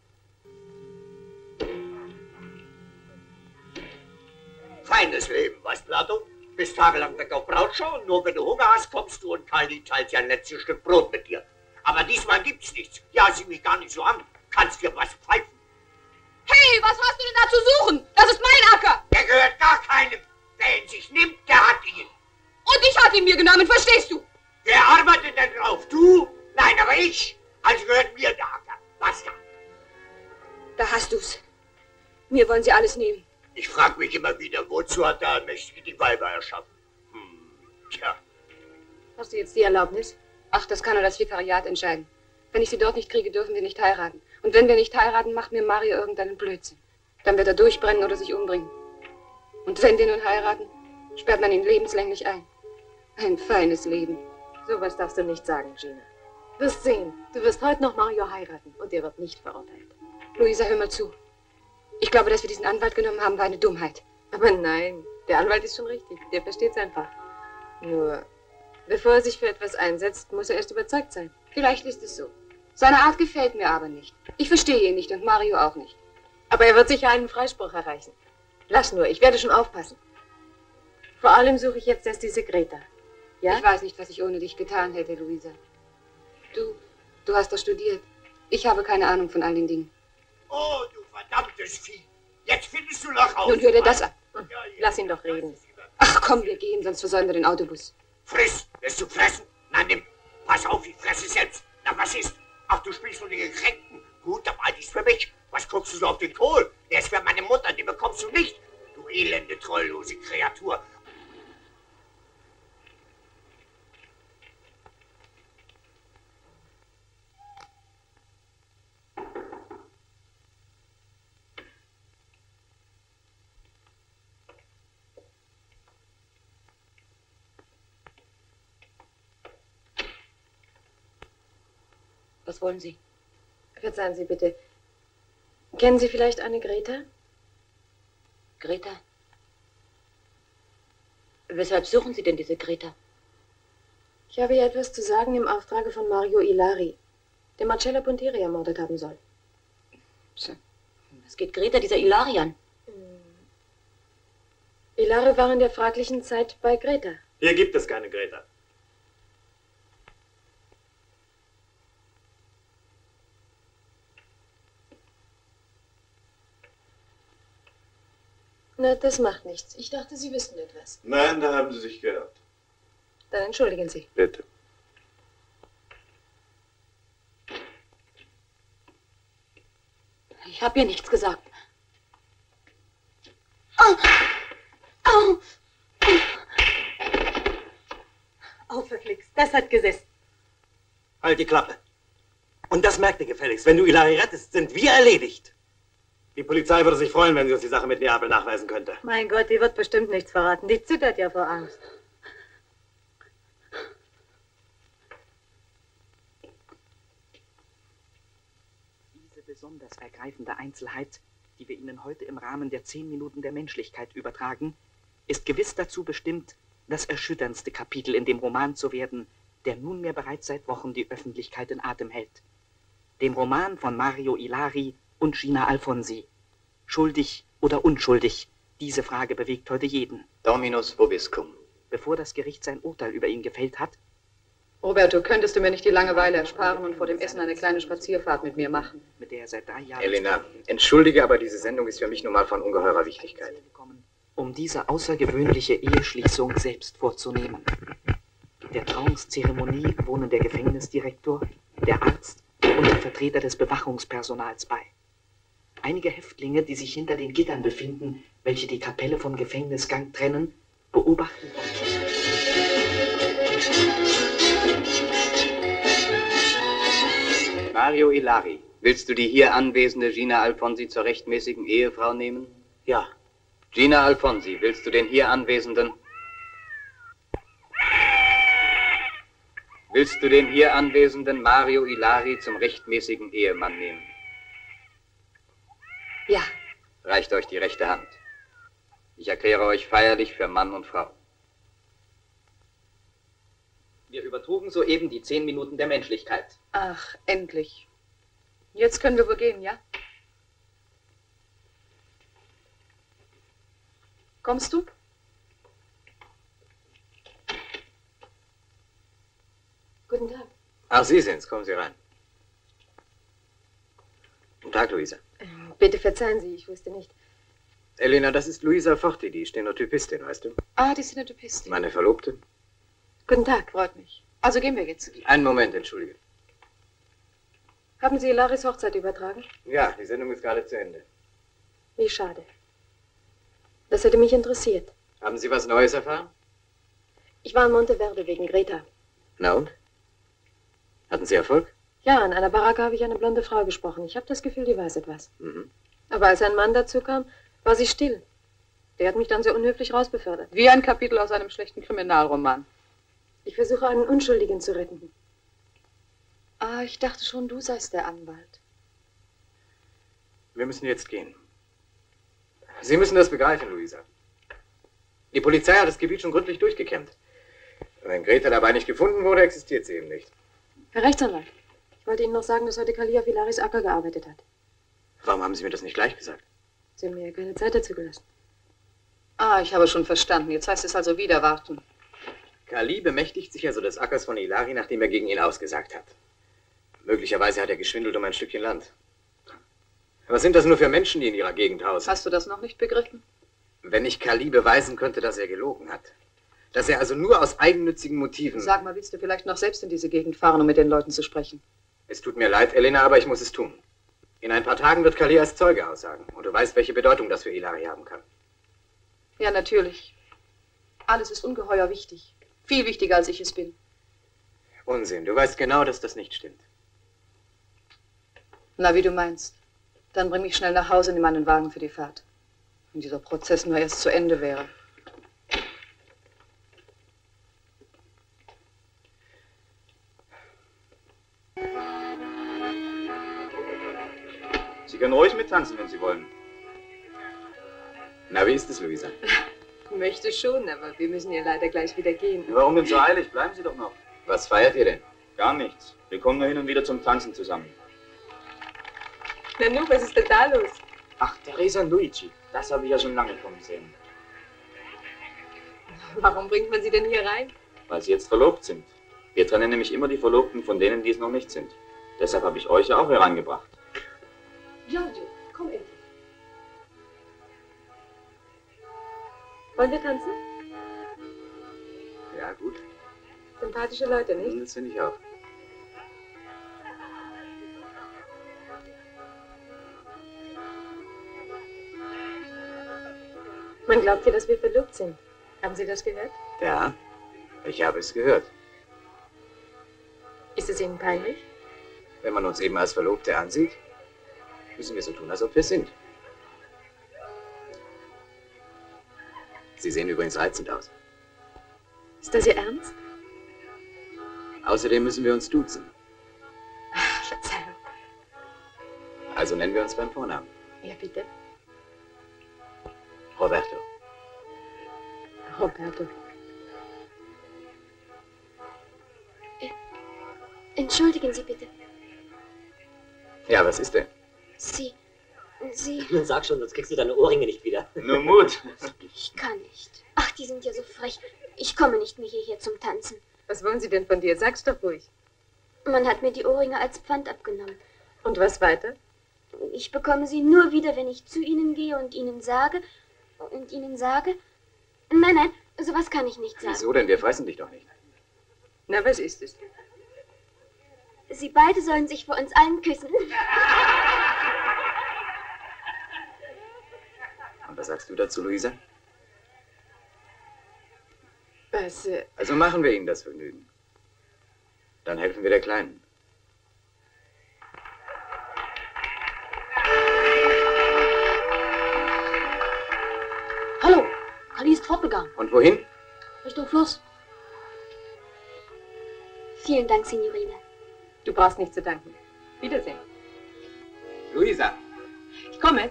Feines Leben, was, Plato? Bist tagelang weg auf Brautschau und nur wenn du Hunger hast, kommst du und Kali teilt ja ein letztes Stück Brot mit dir. Aber diesmal gibt's nichts. Ja, sieh mich gar nicht so an. Kannst dir was pfeifen? Hey, was hast du denn da zu suchen? Das ist mein Acker. Der gehört gar keinem. Wer ihn sich nimmt, der hat ihn. Und ich hatte ihn mir genommen, verstehst du? Wer arbeitet denn drauf? Du? Nein, aber ich. Also gehört mir der Acker. Basta. Da hast du's. Mir wollen sie alles nehmen. Ich frage mich immer wieder, wozu hat der Allmächtige die Weiber erschaffen? Hm, tja. Hast du jetzt die Erlaubnis? Ach, das kann nur das Vikariat entscheiden. Wenn ich sie dort nicht kriege, dürfen wir nicht heiraten. Und wenn wir nicht heiraten, macht mir Mario irgendeinen Blödsinn. Dann wird er durchbrennen oder sich umbringen. Und wenn wir nun heiraten, sperrt man ihn lebenslänglich ein. Ein feines Leben. Sowas darfst du nicht sagen, Gina. Du wirst sehen, du wirst heute noch Mario heiraten und er wird nicht verurteilt. Luisa, hör mal zu. Ich glaube, dass wir diesen Anwalt genommen haben, war eine Dummheit. Aber nein, der Anwalt ist schon richtig. Der versteht's einfach. Nur, bevor er sich für etwas einsetzt, muss er erst überzeugt sein. Vielleicht ist es so. Seine Art gefällt mir aber nicht. Ich verstehe ihn nicht und Mario auch nicht. Aber er wird sicher einen Freispruch erreichen. Lass nur, ich werde schon aufpassen. Vor allem suche ich jetzt erst diese Greta. Ja? Ich weiß nicht, was ich ohne dich getan hätte, Luisa. Du, du hast doch studiert. Ich habe keine Ahnung von all den Dingen. Oh, du verdammtes Vieh. Jetzt findest du noch raus. Nun hör dir das an. Lass ihn doch reden. Ach komm, wir gehen, sonst versäumen wir den Autobus. Friss! Willst du fressen? Nein, nimm. Pass auf, ich fresse selbst. Na, was ist? Ach, du spielst nur den Gekränkten. Gut, der Wald ist für mich. Was guckst du so auf den Kohl? Der ist für meine Mutter, den bekommst du nicht. Du elende, treullose Kreatur. Was wollen Sie? Verzeihen Sie bitte. Kennen Sie vielleicht eine Greta? Greta? Weshalb suchen Sie denn diese Greta? Ich habe ihr etwas zu sagen im Auftrage von Mario Ilari, der Marcella Puntieri ermordet haben soll. So. Was geht Greta dieser Ilari an? Ilari war in der fraglichen Zeit bei Greta. Hier gibt es keine Greta. Na, das macht nichts. Ich dachte, Sie wüssten etwas. Nein, da haben Sie sich geirrt. Dann entschuldigen Sie. Bitte. Ich habe ihr nichts gesagt. Oh. Oh. Oh, verflixt, das hat gesessen. Halt die Klappe. Und das merkt ihr gefälligst. Wenn du Ilari rettest, sind wir erledigt. Die Polizei würde sich freuen, wenn sie uns die Sache mit Neapel nachweisen könnte. Mein Gott, die wird bestimmt nichts verraten. Die zittert ja vor Angst. Diese besonders ergreifende Einzelheit, die wir Ihnen heute im Rahmen der zehn Minuten der Menschlichkeit übertragen, ist gewiss dazu bestimmt, das erschütterndste Kapitel in dem Roman zu werden, der nunmehr bereits seit Wochen die Öffentlichkeit in Atem hält. Dem Roman von Mario Ilari und Gina Alfonsi. Schuldig oder unschuldig, diese Frage bewegt heute jeden. Dominus vobiscum. Bevor das Gericht sein Urteil über ihn gefällt hat. Roberto, könntest du mir nicht die Langeweile ersparen und vor dem Essen eine kleine Spazierfahrt mit mir machen? Mit der er seit drei Jahren... Elena, entschuldige, aber diese Sendung ist für mich nun mal von ungeheurer Wichtigkeit. Um diese außergewöhnliche Eheschließung selbst vorzunehmen. Der Trauungszeremonie wohnen der Gefängnisdirektor, der Arzt und der Vertreter des Bewachungspersonals bei. Einige Häftlinge, die sich hinter den Gittern befinden, welche die Kapelle vom Gefängnisgang trennen, beobachten. Mario Ilari, willst du die hier anwesende Gina Alfonsi zur rechtmäßigen Ehefrau nehmen? Ja. Gina Alfonsi, willst du den hier anwesenden... Willst du den hier anwesenden Mario Ilari zum rechtmäßigen Ehemann nehmen? Ja. Reicht euch die rechte Hand. Ich erkläre euch feierlich für Mann und Frau. Wir übertrugen soeben die zehn Minuten der Menschlichkeit. Ach, endlich. Jetzt können wir wohl gehen, ja? Kommst du? Guten Tag. Ach, Sie sind's. Kommen Sie rein. Guten Tag, Luisa. Bitte verzeihen Sie, ich wusste nicht. Elena, das ist Luisa Forti, die Stenotypistin, weißt du? Ah, die Stenotypistin. Meine Verlobte. Guten Tag. Freut mich. Also gehen wir jetzt. Einen Moment, entschuldige. Haben Sie Ilaris Hochzeit übertragen? Ja, die Sendung ist gerade zu Ende. Wie schade. Das hätte mich interessiert. Haben Sie was Neues erfahren? Ich war in Monteverde wegen Greta. Na und? Hatten Sie Erfolg? Ja, in einer Baracke habe ich eine blonde Frau gesprochen. Ich habe das Gefühl, die weiß etwas. Mhm. Aber als ein Mann dazu kam, war sie still. Der hat mich dann sehr unhöflich rausbefördert. Wie ein Kapitel aus einem schlechten Kriminalroman. Ich versuche, einen Unschuldigen zu retten. Ah, ich dachte schon, du seist der Anwalt. Wir müssen jetzt gehen. Sie müssen das begreifen, Luisa. Die Polizei hat das Gebiet schon gründlich durchgekämmt. Wenn Greta dabei nicht gefunden wurde, existiert sie eben nicht. Herr Rechtsanwalt, ich wollte Ihnen noch sagen, dass heute Kali auf Ilaris Acker gearbeitet hat. Warum haben Sie mir das nicht gleich gesagt? Sie haben mir ja keine Zeit dazu gelassen. Ah, ich habe schon verstanden. Jetzt heißt es also wieder warten. Kali bemächtigt sich also des Ackers von Ilari, nachdem er gegen ihn ausgesagt hat. Möglicherweise hat er geschwindelt um ein Stückchen Land. Was sind das nur für Menschen, die in ihrer Gegend hausen? Hast du das noch nicht begriffen? Wenn ich Kali beweisen könnte, dass er gelogen hat. Dass er also nur aus eigennützigen Motiven... Sag mal, willst du vielleicht noch selbst in diese Gegend fahren, um mit den Leuten zu sprechen? Es tut mir leid, Elena, aber ich muss es tun. In ein paar Tagen wird Kali als Zeuge aussagen. Und du weißt, welche Bedeutung das für Ilari haben kann. Ja, natürlich. Alles ist ungeheuer wichtig. Viel wichtiger, als ich es bin. Unsinn. Du weißt genau, dass das nicht stimmt. Na, wie du meinst. Dann bring mich schnell nach Hause und nimm einen Wagen für die Fahrt. Wenn dieser Prozess nur erst zu Ende wäre. Sie können ruhig mittanzen, wenn Sie wollen. Na, wie ist es, Luisa? Möchte schon, aber wir müssen ja leider gleich wieder gehen. Warum denn so eilig? Bleiben Sie doch noch. Was feiert ihr denn? Gar nichts. Wir kommen nur hin und wieder zum Tanzen zusammen. Nanu, was ist denn da los? Ach, Teresa und Luigi. Das habe ich ja schon lange kommen sehen. Warum bringt man sie denn hier rein? Weil Sie jetzt verlobt sind. Wir trennen nämlich immer die Verlobten von denen, die es noch nicht sind. Deshalb habe ich euch ja auch hereingebracht. Giorgio, komm endlich. Wollen wir tanzen? Ja, gut. Sympathische Leute, nicht? Das finde ich auch. Man glaubt ja, dass wir verlobt sind. Haben Sie das gehört? Ja, ich habe es gehört. Ist es Ihnen peinlich? Wenn man uns eben als Verlobte ansieht, müssen wir so tun, als ob wir sind. Sie sehen übrigens reizend aus. Ist das Ihr Ernst? Außerdem müssen wir uns duzen. Verzeihung. Also nennen wir uns beim Vornamen. Ja, bitte. Roberto. Roberto. Entschuldigen Sie bitte. Ja, was ist denn? Sie, Sie... Sag schon, sonst kriegst du deine Ohrringe nicht wieder. Nur Mut. Ich kann nicht. Ach, die sind ja so frech. Ich komme nicht mehr hierher zum Tanzen. Was wollen Sie denn von dir? Sag's doch ruhig. Man hat mir die Ohrringe als Pfand abgenommen. Und was weiter? Ich bekomme sie nur wieder, wenn ich zu Ihnen gehe und Ihnen sage... Und Ihnen sage... Nein, nein, sowas kann ich nicht sagen. Wieso denn? Wir fressen dich doch nicht. Na, was ist es? Sie beide sollen sich vor uns allen küssen. Und was sagst du dazu, Luisa? Was, äh... Also machen wir ihnen das Vergnügen. Dann helfen wir der Kleinen. Hallo, Kali ist fortgegangen. Und wohin? Richtung Fluss. Vielen Dank, Signorina. Du brauchst nicht zu danken. Wiedersehen. Luisa. Ich komme.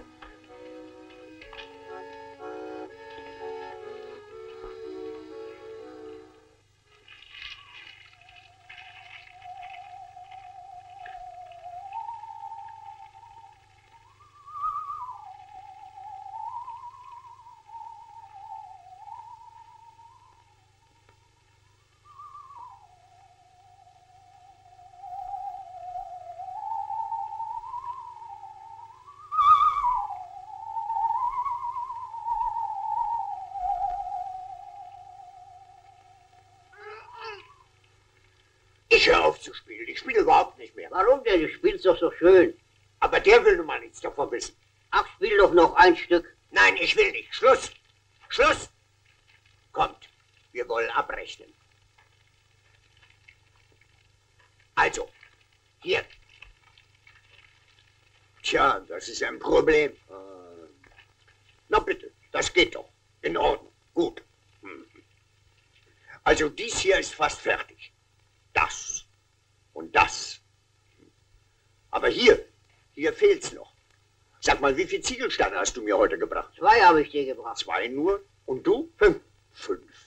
Ich höre auf zu spielen. Ich spiele überhaupt nicht mehr. Warum denn? Du spielst doch so schön. Aber der will nun mal nichts davon wissen. Ach, spiel doch noch ein Stück. Nein, ich will nicht. Schluss. Schluss. Kommt, wir wollen abrechnen. Also, hier. Tja, das ist ein Problem. Na bitte, das geht doch. In Ordnung. Gut. Also dies hier ist fast fertig. Das und das. Aber hier, hier fehlt's noch. Sag mal, wie viele Ziegelsteine hast du mir heute gebracht? Zwei habe ich dir gebracht. Zwei nur? Und du? Fünf. Fünf.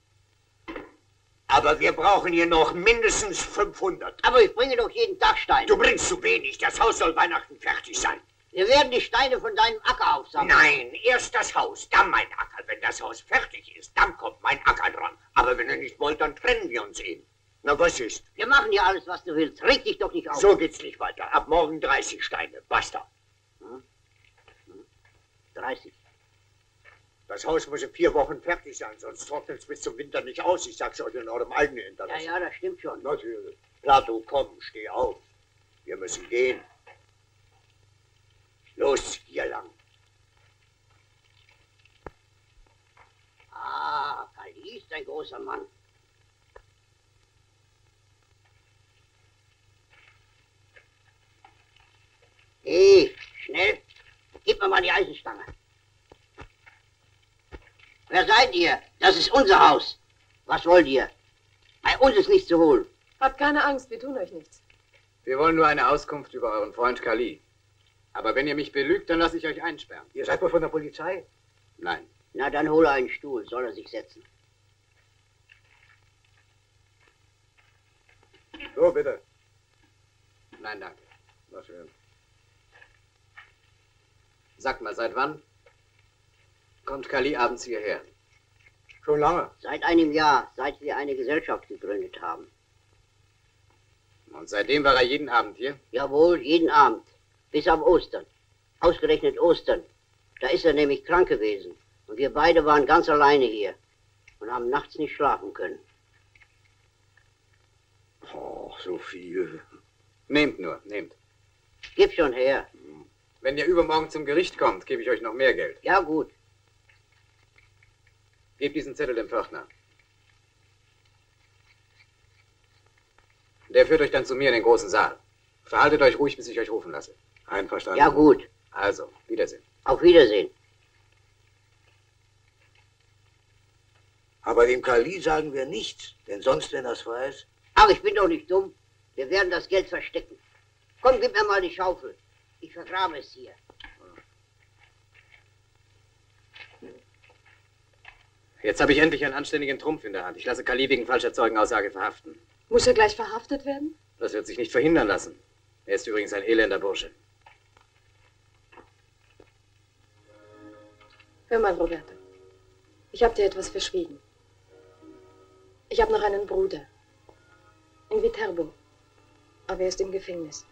Aber wir brauchen hier noch mindestens fünfhundert. Aber ich bringe doch jeden Tag Steine. Du bringst zu wenig. Das Haus soll Weihnachten fertig sein. Wir werden die Steine von deinem Acker aufsammeln. Nein, erst das Haus, dann mein Acker. Wenn das Haus fertig ist, dann kommt mein Acker dran. Aber wenn ihr nicht wollt, dann trennen wir uns eben. Na, was ist? Wir machen ja alles, was du willst. Reg dich doch nicht auf. So geht's nicht weiter. Ab morgen dreißig Steine. Basta. Hm? Hm? dreißig. Das Haus muss in vier Wochen fertig sein, sonst trocknet es bis zum Winter nicht aus. Ich sag's euch in eurem eigenen Interesse. Ja, ja, das stimmt schon. Natürlich. Plato, komm, steh auf. Wir müssen gehen. Los, hier lang. Ah, Kali ist ein großer Mann. Hey, schnell, gib mir mal die Eisenstange. Wer seid ihr? Das ist unser Haus. Was wollt ihr? Bei uns ist nichts zu holen. Habt keine Angst, wir tun euch nichts. Wir wollen nur eine Auskunft über euren Freund Kali. Aber wenn ihr mich belügt, dann lasse ich euch einsperren. Ihr seid wohl von der Polizei? Nein. Na, dann hole einen Stuhl, soll er sich setzen. So, bitte. Nein, danke. Na schön. Sagt mal, seit wann kommt Kali abends hierher? Schon lange. Seit einem Jahr, seit wir eine Gesellschaft gegründet haben. Und seitdem war er jeden Abend hier? Jawohl, jeden Abend. Bis auf Ostern. Ausgerechnet Ostern. Da ist er nämlich krank gewesen. Und wir beide waren ganz alleine hier. Und haben nachts nicht schlafen können. Oh, so viel. Nehmt nur, nehmt. Gib schon her. Wenn ihr übermorgen zum Gericht kommt, gebe ich euch noch mehr Geld. Ja, gut. Gebt diesen Zettel dem Pförtner. Der führt euch dann zu mir in den großen Saal. Verhaltet euch ruhig, bis ich euch rufen lasse. Einverstanden? Ja, gut. Also, Wiedersehen. Auf Wiedersehen. Aber dem Kali sagen wir nichts, denn sonst, wenn er es weiß... Ach, ich bin doch nicht dumm. Wir werden das Geld verstecken. Komm, gib mir mal die Schaufel. Ich vergrabe es hier. Jetzt habe ich endlich einen anständigen Trumpf in der Hand. Ich lasse Kali wegen falscher Zeugenaussage verhaften. Muss er gleich verhaftet werden? Das wird sich nicht verhindern lassen. Er ist übrigens ein elender Bursche. Hör mal, Roberto. Ich habe dir etwas verschwiegen. Ich habe noch einen Bruder. In Viterbo. Aber er ist im Gefängnis.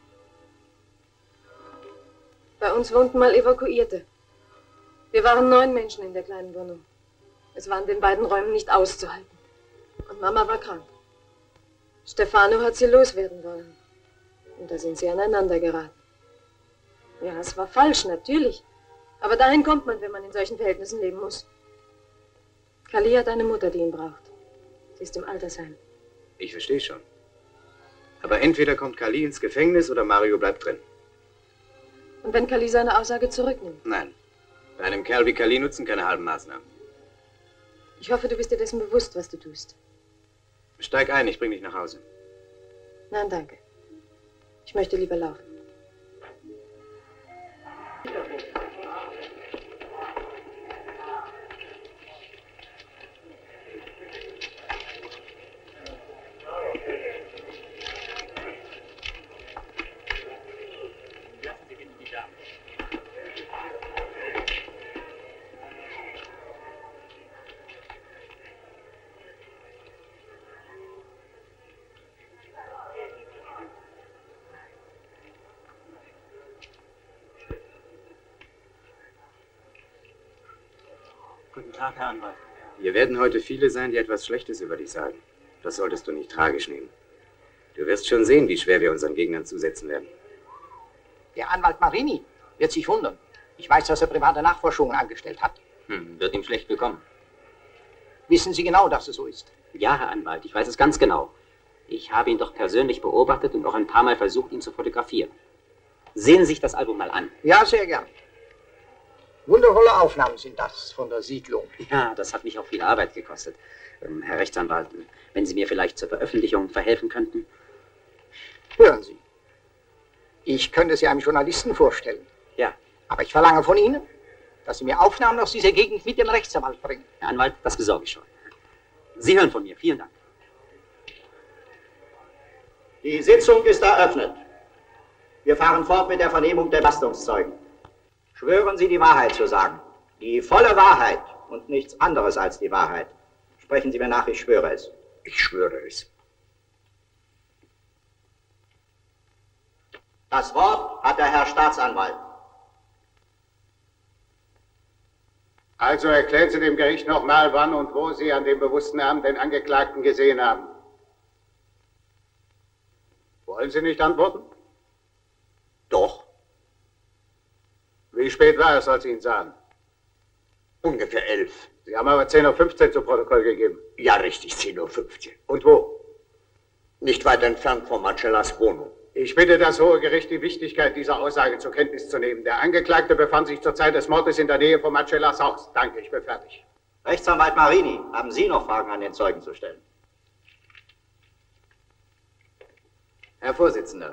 Bei uns wohnten mal Evakuierte. Wir waren neun Menschen in der kleinen Wohnung. Es war in den beiden Räumen nicht auszuhalten. Und Mama war krank. Stefano hat sie loswerden wollen. Und da sind sie aneinander geraten. Ja, es war falsch, natürlich. Aber dahin kommt man, wenn man in solchen Verhältnissen leben muss. Kali hat eine Mutter, die ihn braucht. Sie ist im Altersheim. Ich verstehe schon. Aber entweder kommt Kali ins Gefängnis oder Mario bleibt drin. Und wenn Kali seine Aussage zurücknimmt? Nein. Bei einem Kerl wie Kali nutzen keine halben Maßnahmen. Ich hoffe, du bist dir dessen bewusst, was du tust. Steig ein, ich bring dich nach Hause. Nein, danke. Ich möchte lieber laufen. Guten Tag, Herr Anwalt. Hier werden heute viele sein, die etwas Schlechtes über dich sagen. Das solltest du nicht tragisch nehmen. Du wirst schon sehen, wie schwer wir unseren Gegnern zusetzen werden. Der Anwalt Marini wird sich wundern. Ich weiß, dass er private Nachforschungen angestellt hat. Hm, wird ihm schlecht bekommen. Wissen Sie genau, dass es so ist? Ja, Herr Anwalt, ich weiß es ganz genau. Ich habe ihn doch persönlich beobachtet und auch ein paar Mal versucht, ihn zu fotografieren. Sehen Sie sich das Album mal an. Ja, sehr gern. Wundervolle Aufnahmen sind das von der Siedlung. Ja, das hat mich auch viel Arbeit gekostet. Ähm, Herr Rechtsanwalt, wenn Sie mir vielleicht zur Veröffentlichung verhelfen könnten. Hören Sie, ich könnte Sie einem Journalisten vorstellen. Ja. Aber ich verlange von Ihnen, dass Sie mir Aufnahmen aus dieser Gegend mit dem Rechtsanwalt bringen. Herr Anwalt, das besorge ich schon. Sie hören von mir. Vielen Dank. Die Sitzung ist eröffnet. Wir fahren fort mit der Vernehmung der Belastungszeugen. Schwören Sie, die Wahrheit zu sagen. Die volle Wahrheit und nichts anderes als die Wahrheit. Sprechen Sie mir nach, ich schwöre es. Ich schwöre es. Das Wort hat der Herr Staatsanwalt. Also erklären Sie dem Gericht nochmal, wann und wo Sie an dem bewussten Abend den Angeklagten gesehen haben. Wollen Sie nicht antworten? Doch. Wie spät war es, als Sie ihn sahen? Ungefähr elf. Sie haben aber zehn Uhr fünfzehn zu Protokoll gegeben. Ja, richtig, zehn Uhr fünfzehn. Und wo? Nicht weit entfernt von Marcellas Wohnung. Ich bitte das Hohe Gericht, die Wichtigkeit dieser Aussage zur Kenntnis zu nehmen. Der Angeklagte befand sich zur Zeit des Mordes in der Nähe von Marcellas Haus. Danke, ich bin fertig. Rechtsanwalt Marini, haben Sie noch Fragen an den Zeugen zu stellen? Herr Vorsitzender,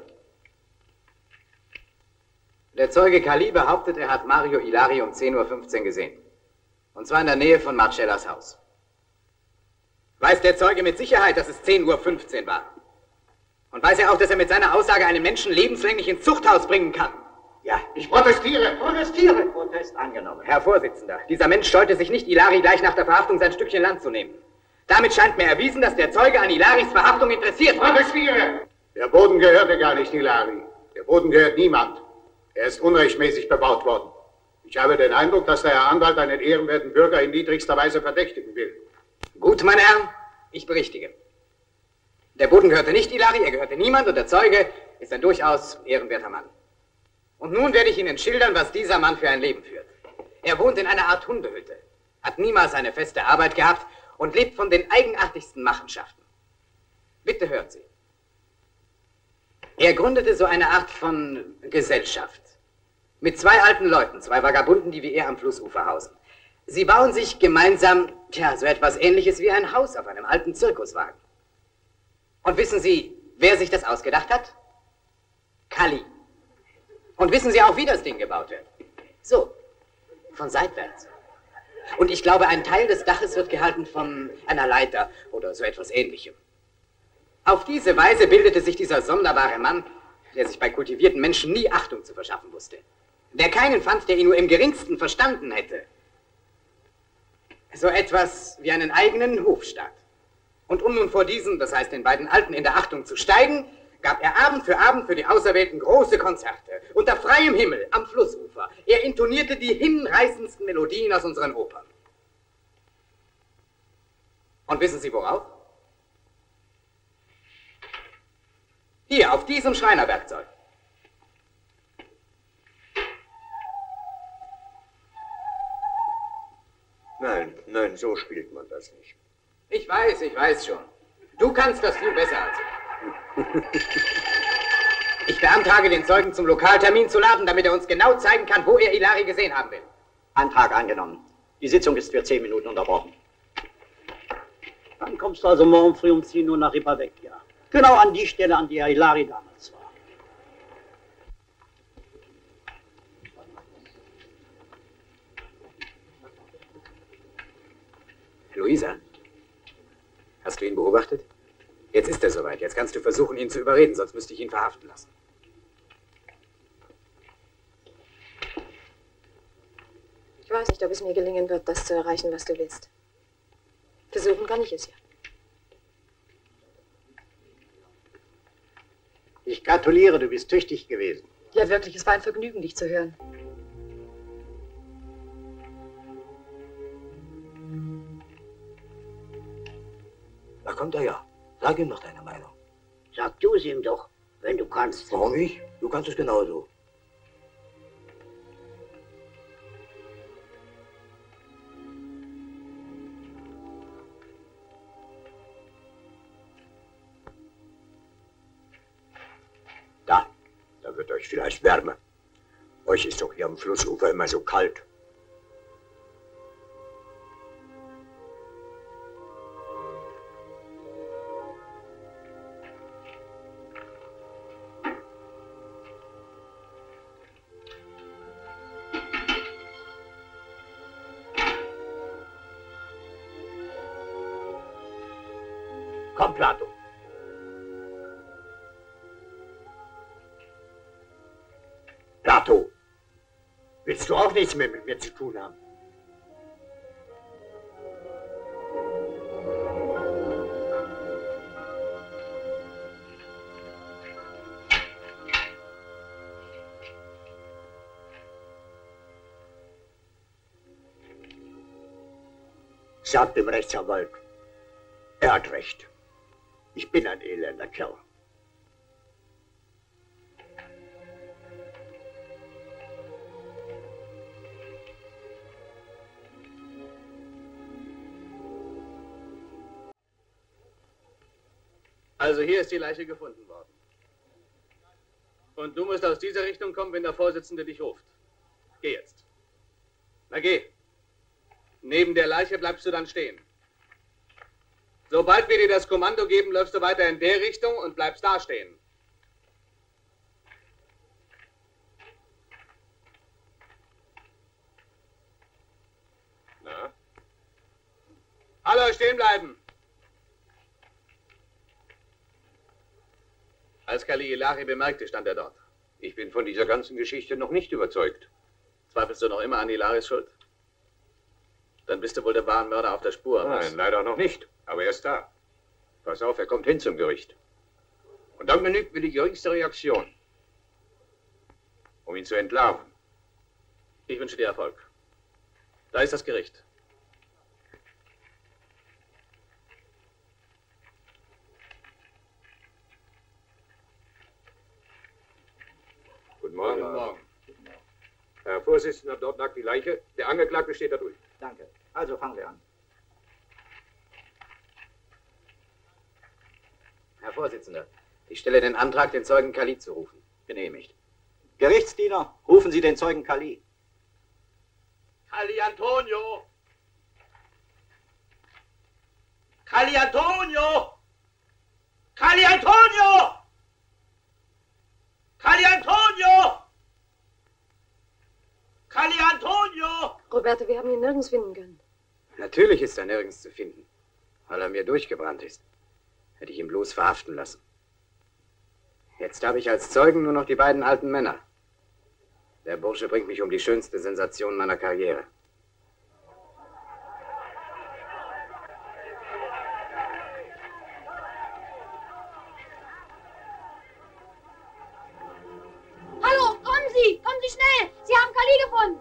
der Zeuge Kali behauptet, er hat Mario Ilari um zehn Uhr fünfzehn gesehen. Und zwar in der Nähe von Marcellas Haus. Weiß der Zeuge mit Sicherheit, dass es zehn Uhr fünfzehn war? Und weiß er auch, dass er mit seiner Aussage einen Menschen lebenslänglich ins Zuchthaus bringen kann? Ja. Ich protestiere! Protestiere! Protest angenommen. Herr Vorsitzender, dieser Mensch scheute sich nicht, Ilari gleich nach der Verhaftung sein Stückchen Land zu nehmen. Damit scheint mir erwiesen, dass der Zeuge an Ilaris Verhaftung interessiert war. Protestiere! Der Boden gehörte gar nicht Ilari. Der Boden gehört niemand. Er ist unrechtmäßig bebaut worden. Ich habe den Eindruck, dass der Herr Anwalt einen ehrenwerten Bürger in niedrigster Weise verdächtigen will. Gut, meine Herren, ich berichtige. Der Boden gehörte nicht Ilari, er gehörte niemand und der Zeuge ist ein durchaus ehrenwerter Mann. Und nun werde ich Ihnen schildern, was dieser Mann für ein Leben führt. Er wohnt in einer Art Hundehütte, hat niemals eine feste Arbeit gehabt und lebt von den eigenartigsten Machenschaften. Bitte hören Sie. Er gründete so eine Art von Gesellschaft. Mit zwei alten Leuten, zwei Vagabunden, die wie er am Flussufer hausen. Sie bauen sich gemeinsam, tja, so etwas Ähnliches wie ein Haus auf einem alten Zirkuswagen. Und wissen Sie, wer sich das ausgedacht hat? Kali. Und wissen Sie auch, wie das Ding gebaut wird? So, von seitwärts. Und ich glaube, ein Teil des Daches wird gehalten von einer Leiter oder so etwas Ähnlichem. Auf diese Weise bildete sich dieser sonderbare Mann, der sich bei kultivierten Menschen nie Achtung zu verschaffen wusste. Der keinen fand, der ihn nur im geringsten verstanden hätte. So etwas wie einen eigenen Hofstaat. Und um nun vor diesen, das heißt den beiden Alten, in der Achtung zu steigen, gab er Abend für Abend für die Auserwählten große Konzerte, unter freiem Himmel, am Flussufer. Er intonierte die hinreißendsten Melodien aus unseren Opern. Und wissen Sie worauf? Hier, auf diesem Schreinerwerkzeug. Nein, nein, so spielt man das nicht. Ich weiß, ich weiß schon. Du kannst das viel besser als ich. Ich beantrage den Zeugen zum Lokaltermin zu laden, damit er uns genau zeigen kann, wo er Ilari gesehen haben will. Antrag angenommen. Die Sitzung ist für zehn Minuten unterbrochen. Dann kommst du also morgen früh um zehn Uhr nach Ripavecchia. Genau an die Stelle, an der Ilari damals war. Luisa, hast du ihn beobachtet? Jetzt ist er soweit. Jetzt kannst du versuchen, ihn zu überreden, sonst müsste ich ihn verhaften lassen. Ich weiß nicht, ob es mir gelingen wird, das zu erreichen, was du willst. Versuchen kann ich es ja. Ich gratuliere, du bist tüchtig gewesen. Ja, wirklich, es war ein Vergnügen, dich zu hören. Da kommt er ja. Sag ihm doch deine Meinung. Sag du es ihm doch, wenn du kannst. Warum ich? Du kannst es genauso. Da, da wird euch vielleicht wärmer. Euch ist doch hier am Flussufer immer so kalt. Komm, Plato. Plato, willst du auch nichts mehr mit mir zu tun haben? Sagt dem Rechtsanwalt, er hat recht. Ich bin ein elender Kerl. Also hier ist die Leiche gefunden worden. Und du musst aus dieser Richtung kommen, wenn der Vorsitzende dich ruft. Geh jetzt. Na geh. Neben der Leiche bleibst du dann stehen. Sobald wir dir das Kommando geben, läufst du weiter in der Richtung und bleibst da stehen. Na? Hallo, stehen bleiben! Als Kali Ilari bemerkte, stand er dort. Ich bin von dieser ganzen Geschichte noch nicht überzeugt. Zweifelst du noch immer an Ilaris Schuld? Dann bist du wohl der wahren Mörder auf der Spur. Nein, was? leider noch nicht. Aber er ist da. Pass auf, er kommt hin zum Gericht. Und dann genügt mir die geringste Reaktion, um ihn zu entlarven. Ich wünsche dir Erfolg. Da ist das Gericht. Guten Morgen. Guten Morgen. Herr Vorsitzender, dort lag die Leiche. Der Angeklagte steht da drüben. Danke. Also fangen wir an. Herr Vorsitzender, ich stelle den Antrag, den Zeugen Kali zu rufen. Genehmigt. Gerichtsdiener, rufen Sie den Zeugen Kali. Kali Antonio! Kali Antonio! Kali Antonio! Kali Antonio! Kali Antonio! Roberto, wir haben ihn nirgends finden können. Natürlich ist er nirgends zu finden, weil er mir durchgebrannt ist. Hätte ich ihn bloß verhaften lassen. Jetzt habe ich als Zeugen nur noch die beiden alten Männer. Der Bursche bringt mich um die schönste Sensation meiner Karriere. Hallo, kommen Sie! Kommen Sie schnell! Sie haben Kali gefunden!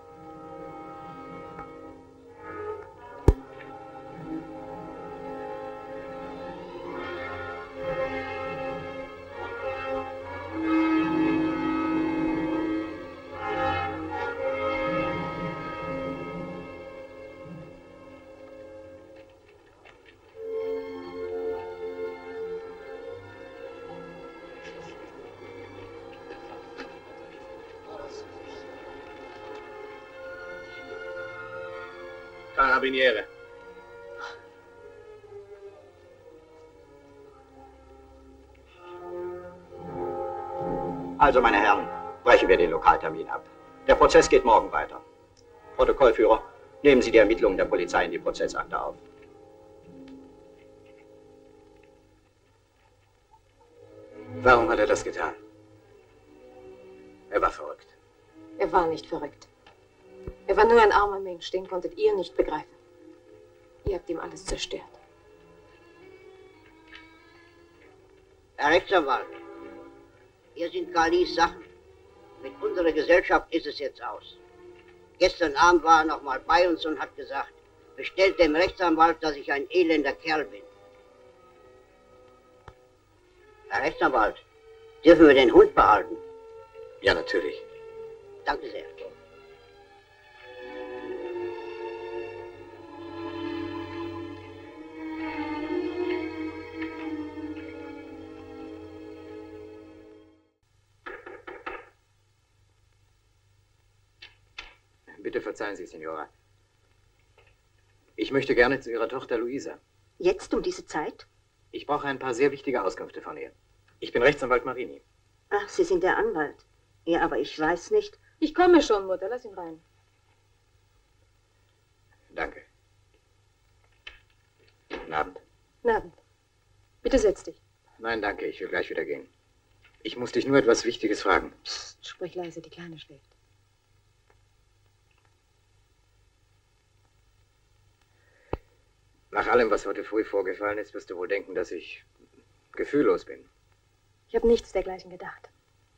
Carabiniere. Also, meine Herren, brechen wir den Lokaltermin ab. Der Prozess geht morgen weiter. Protokollführer, nehmen Sie die Ermittlungen der Polizei in die Prozessakte auf. Warum hat er das getan? Er war verrückt. Er war nicht verrückt. Er war nur ein armer Mensch, den konntet ihr nicht begreifen. Ihr habt ihm alles zerstört. Herr Rechtsanwalt, hier sind Kalis Sachen. Mit unserer Gesellschaft ist es jetzt aus. Gestern Abend war er noch mal bei uns und hat gesagt, bestellt dem Rechtsanwalt, dass ich ein elender Kerl bin. Herr Rechtsanwalt, dürfen wir den Hund behalten? Ja, natürlich. Danke sehr. Bitte verzeihen Sie, Signora. Ich möchte gerne zu Ihrer Tochter Luisa. Jetzt um diese Zeit? Ich brauche ein paar sehr wichtige Auskünfte von ihr. Ich bin Rechtsanwalt Marini. Ach, Sie sind der Anwalt. Ja, aber ich weiß nicht. Ich komme schon, Mutter. Lass ihn rein. Danke. Guten Abend. Guten Abend. Bitte setz dich. Nein, danke. Ich will gleich wieder gehen. Ich muss dich nur etwas Wichtiges fragen. Psst, sprich leise, die Kleine schläft. Nach allem, was heute früh vorgefallen ist, wirst du wohl denken, dass ich gefühllos bin. Ich habe nichts dergleichen gedacht.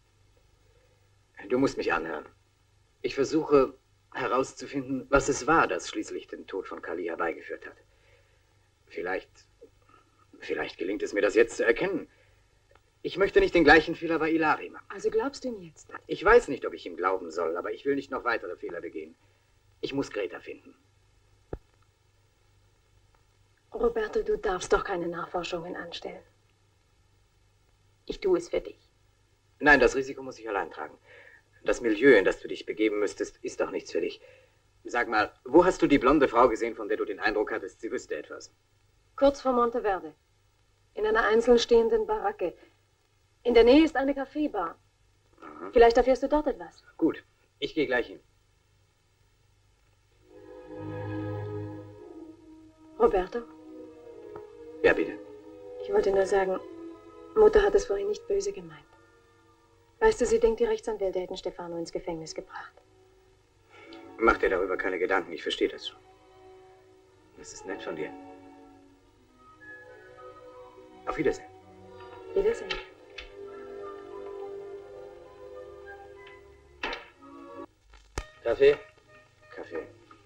Du musst mich anhören. Ich versuche herauszufinden, was es war, das schließlich den Tod von Kali herbeigeführt hat. Vielleicht, vielleicht gelingt es mir, das jetzt zu erkennen. Ich möchte nicht den gleichen Fehler bei Ilari machen. Also glaubst du ihm jetzt? Ich weiß nicht, ob ich ihm glauben soll, aber ich will nicht noch weitere Fehler begehen. Ich muss Greta finden. Roberto, du darfst doch keine Nachforschungen anstellen. Ich tue es für dich. Nein, das Risiko muss ich allein tragen. Das Milieu, in das du dich begeben müsstest, ist doch nichts für dich. Sag mal, wo hast du die blonde Frau gesehen, von der du den Eindruck hattest, sie wüsste etwas? Kurz vor Monteverde. In einer einzeln stehenden Baracke. In der Nähe ist eine Kaffeebar. Aha. Vielleicht erfährst du dort etwas. Gut, ich gehe gleich hin. Roberto? Ja, bitte. Ich wollte nur sagen, Mutter hat es vorhin nicht böse gemeint. Weißt du, sie denkt, die Rechtsanwälte hätten Stefano ins Gefängnis gebracht. Mach dir darüber keine Gedanken, ich verstehe das schon. Das ist nett von dir. Auf Wiedersehen. Wiedersehen. Kaffee? Kaffee.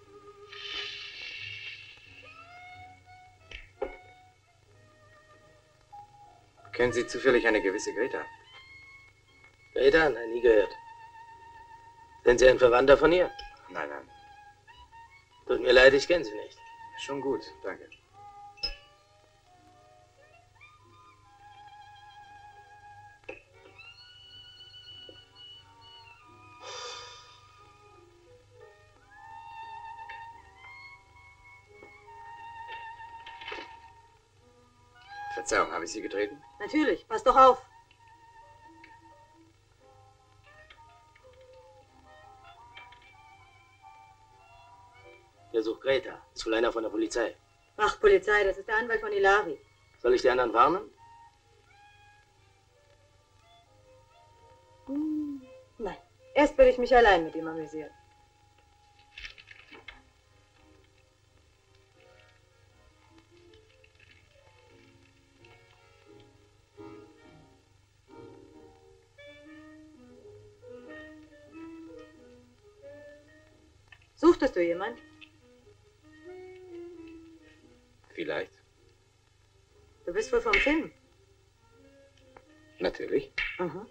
Kennen Sie zufällig eine gewisse Greta? Greta? Nein, nie gehört. Sind Sie ein Verwandter von ihr? Nein, nein. Tut mir leid, ich kenne sie nicht. Schon gut, danke. Verzeihung, habe ich Sie getreten? Natürlich, pass doch auf. Wer sucht Greta? Ist wohl einer von der Polizei. Ach, Polizei, das ist der Anwalt von Ilari. Soll ich die anderen warnen? Hm, nein, erst will ich mich allein mit ihm amüsieren. Suchtest du jemand? Vielleicht. Du bist wohl vom Film. Natürlich. Mhm.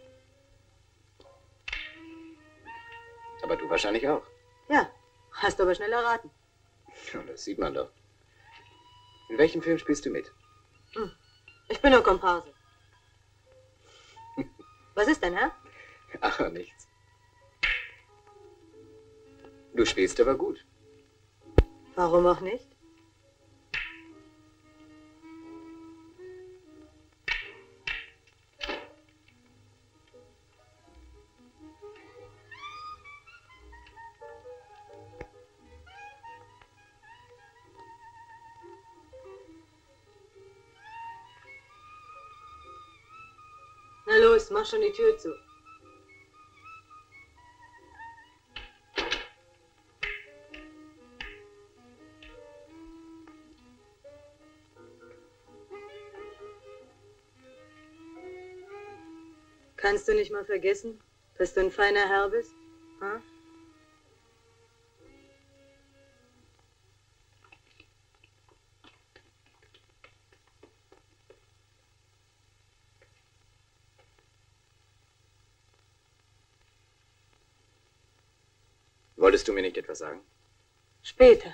Aber du wahrscheinlich auch. Ja, hast du aber schnell erraten. Ja, das sieht man doch. In welchem Film spielst du mit? Hm. Ich bin nur Komparse. Was ist denn, Herr? Ach, nichts. Du spielst aber gut. Warum auch nicht? Na los, mach schon die Tür zu. Kannst du nicht mal vergessen, dass du ein feiner Herr bist? Hm? Wolltest du mir nicht etwas sagen? Später.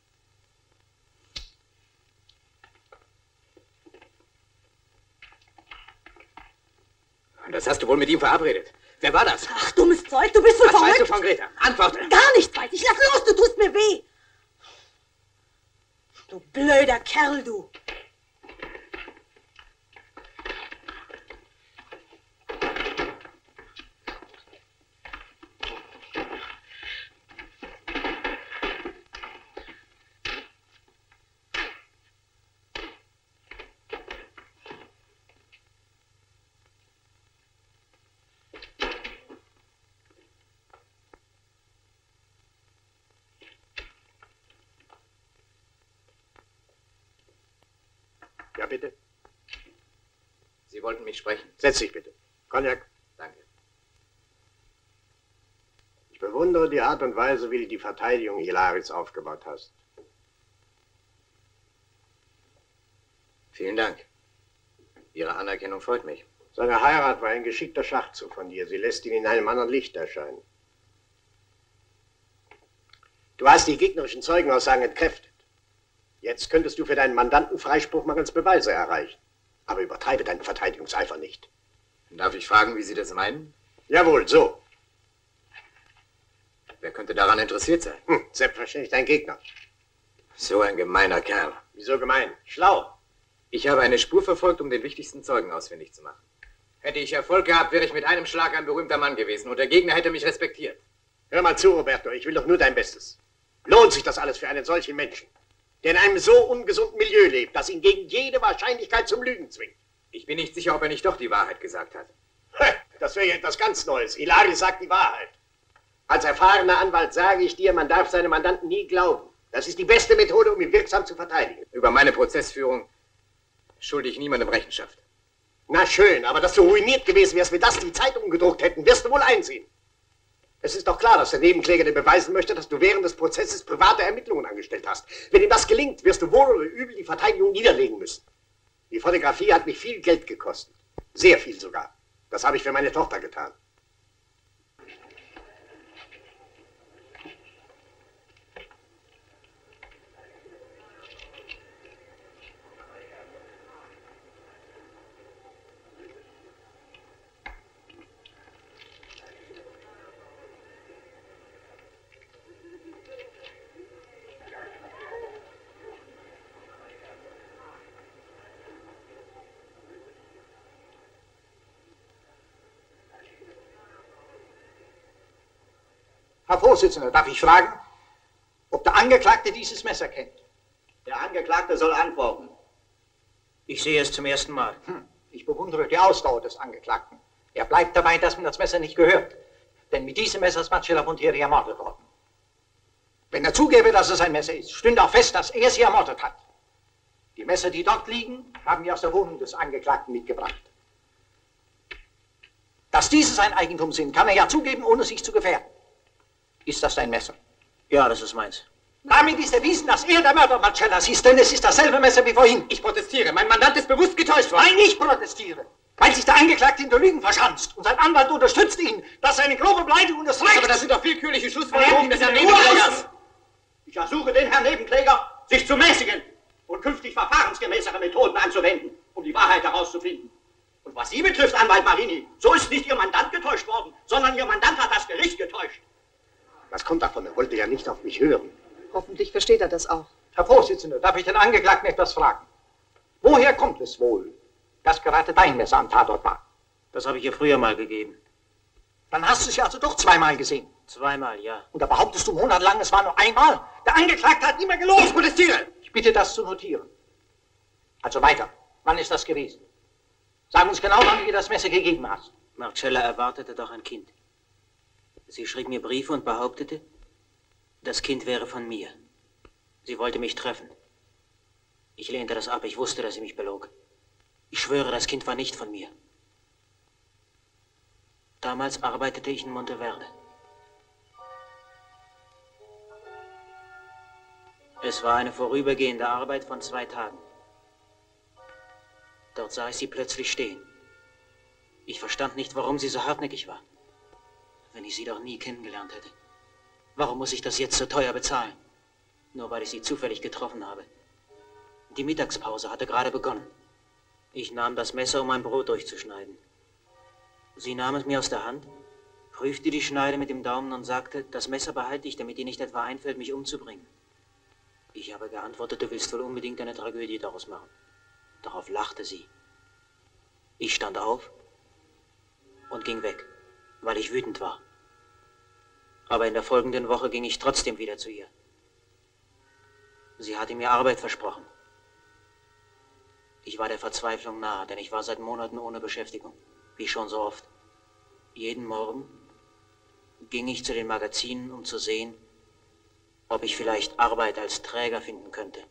Das hast du wohl mit ihm verabredet. Wer war das? Ach, dummes Zeug, du bist wohl Was verrückt. weißt du von Greta? Antworte! Gar nichts weiß ich. Lass los, du tust mir weh. Du blöder Kerl, du. Ja, bitte. Sie wollten mich sprechen. Setz dich bitte. Cognac. Danke. Ich bewundere die Art und Weise, wie du die Verteidigung Ilaris aufgebaut hast. Vielen Dank. Ihre Anerkennung freut mich. Seine Heirat war ein geschickter Schachzug von dir. Sie lässt ihn in einem anderen Licht erscheinen. Du hast die gegnerischen Zeugenaussagen entkräftet. Jetzt könntest du für deinen Mandanten Freispruch mangels Beweise erreichen. Aber übertreibe deinen Verteidigungseifer nicht. Darf ich fragen, wie Sie das meinen? Jawohl, so. Wer könnte daran interessiert sein? Hm, selbstverständlich dein Gegner. So ein gemeiner Kerl. Wieso gemein? Schlau. Ich habe eine Spur verfolgt, um den wichtigsten Zeugen ausfindig zu machen. Hätte ich Erfolg gehabt, wäre ich mit einem Schlag ein berühmter Mann gewesen und der Gegner hätte mich respektiert. Hör mal zu, Roberto, ich will doch nur dein Bestes. Lohnt sich das alles für einen solchen Menschen, der in einem so ungesunden Milieu lebt, das ihn gegen jede Wahrscheinlichkeit zum Lügen zwingt? Ich bin nicht sicher, ob er nicht doch die Wahrheit gesagt hat. Das wäre ja etwas ganz Neues. Hilari sagt die Wahrheit. Als erfahrener Anwalt sage ich dir, man darf seinem Mandanten nie glauben. Das ist die beste Methode, um ihn wirksam zu verteidigen. Über meine Prozessführung schulde ich niemandem Rechenschaft. Na schön, aber dass du ruiniert gewesen wärst, wenn das die Zeitung gedruckt hätten, wirst du wohl einsehen. Es ist doch klar, dass der Nebenkläger dir beweisen möchte, dass du während des Prozesses private Ermittlungen angestellt hast. Wenn ihm das gelingt, wirst du wohl oder übel die Verteidigung niederlegen müssen. Die Fotografie hat mich viel Geld gekostet. Sehr viel sogar. Das habe ich für meine Tochter getan. Herr Vorsitzender, darf ich fragen, ob der Angeklagte dieses Messer kennt? Der Angeklagte soll antworten. Ich sehe es zum ersten Mal. Hm, ich bewundere die Ausdauer des Angeklagten. Er bleibt dabei, dass man das Messer nicht gehört. Denn mit diesem Messer ist Marcella Pontieri ermordet worden. Wenn er zugäbe, dass es ein Messer ist, stünde auch fest, dass er sie ermordet hat. Die Messer, die dort liegen, haben wir aus der Wohnung des Angeklagten mitgebracht. Dass diese sein Eigentum sind, kann er ja zugeben, ohne sich zu gefährden. Ist das dein Messer? Ja, das ist meins. Damit ist erwiesen, dass er der Mörder Marcellas ist, denn es ist dasselbe Messer wie vorhin. Ich protestiere. Mein Mandant ist bewusst getäuscht worden. Nein, ich protestiere. Weil sich der Angeklagte hinter Lügen verschanzt und sein Anwalt unterstützt ihn, dass er eine grobe Beleidigung des Rechts... Aber das sind doch willkürliche Schlussfolgerungen des Herrn Nebenklägers. Ich ersuche den Herrn Nebenkläger, sich zu mäßigen und künftig verfahrensgemäßere Methoden anzuwenden, um die Wahrheit herauszufinden. Und was Sie betrifft, Anwalt Marini, so ist nicht Ihr Mandant getäuscht worden, sondern Ihr Mandant hat das Gericht getäuscht. Was kommt davon? Er wollte ja nicht auf mich hören. Hoffentlich versteht er das auch. Herr Vorsitzender, darf ich den Angeklagten etwas fragen? Woher kommt es wohl, dass gerade dein Messer am Tatort war? Das habe ich ihr früher mal gegeben. Dann hast du es ja also doch zweimal gesehen. Zweimal, ja. Und da behauptest du monatelang, es war nur einmal. Der Angeklagte hat immer gelogen. Ich protestiere. Ich bitte, das zu notieren. Also weiter. Wann ist das gewesen? Sag uns genau, wann du ihr das Messer gegeben hast. Marcella erwartete doch ein Kind. Sie schrieb mir Briefe und behauptete, das Kind wäre von mir. Sie wollte mich treffen. Ich lehnte das ab. Ich wusste, dass sie mich belog. Ich schwöre, das Kind war nicht von mir. Damals arbeitete ich in Monteverde. Es war eine vorübergehende Arbeit von zwei Tagen. Dort sah ich sie plötzlich stehen. Ich verstand nicht, warum sie so hartnäckig war. Wenn ich sie doch nie kennengelernt hätte. Warum muss ich das jetzt so teuer bezahlen? Nur weil ich sie zufällig getroffen habe. Die Mittagspause hatte gerade begonnen. Ich nahm das Messer, um mein Brot durchzuschneiden. Sie nahm es mir aus der Hand, prüfte die Schneide mit dem Daumen und sagte, das Messer behalte ich, damit dir nicht etwa einfällt, mich umzubringen. Ich habe geantwortet, du willst wohl unbedingt eine Tragödie daraus machen. Darauf lachte sie. Ich stand auf und ging weg, weil ich wütend war. Aber in der folgenden Woche ging ich trotzdem wieder zu ihr. Sie hatte mir Arbeit versprochen. Ich war der Verzweiflung nahe, denn ich war seit Monaten ohne Beschäftigung, wie schon so oft. Jeden Morgen ging ich zu den Magazinen, um zu sehen, ob ich vielleicht Arbeit als Träger finden könnte.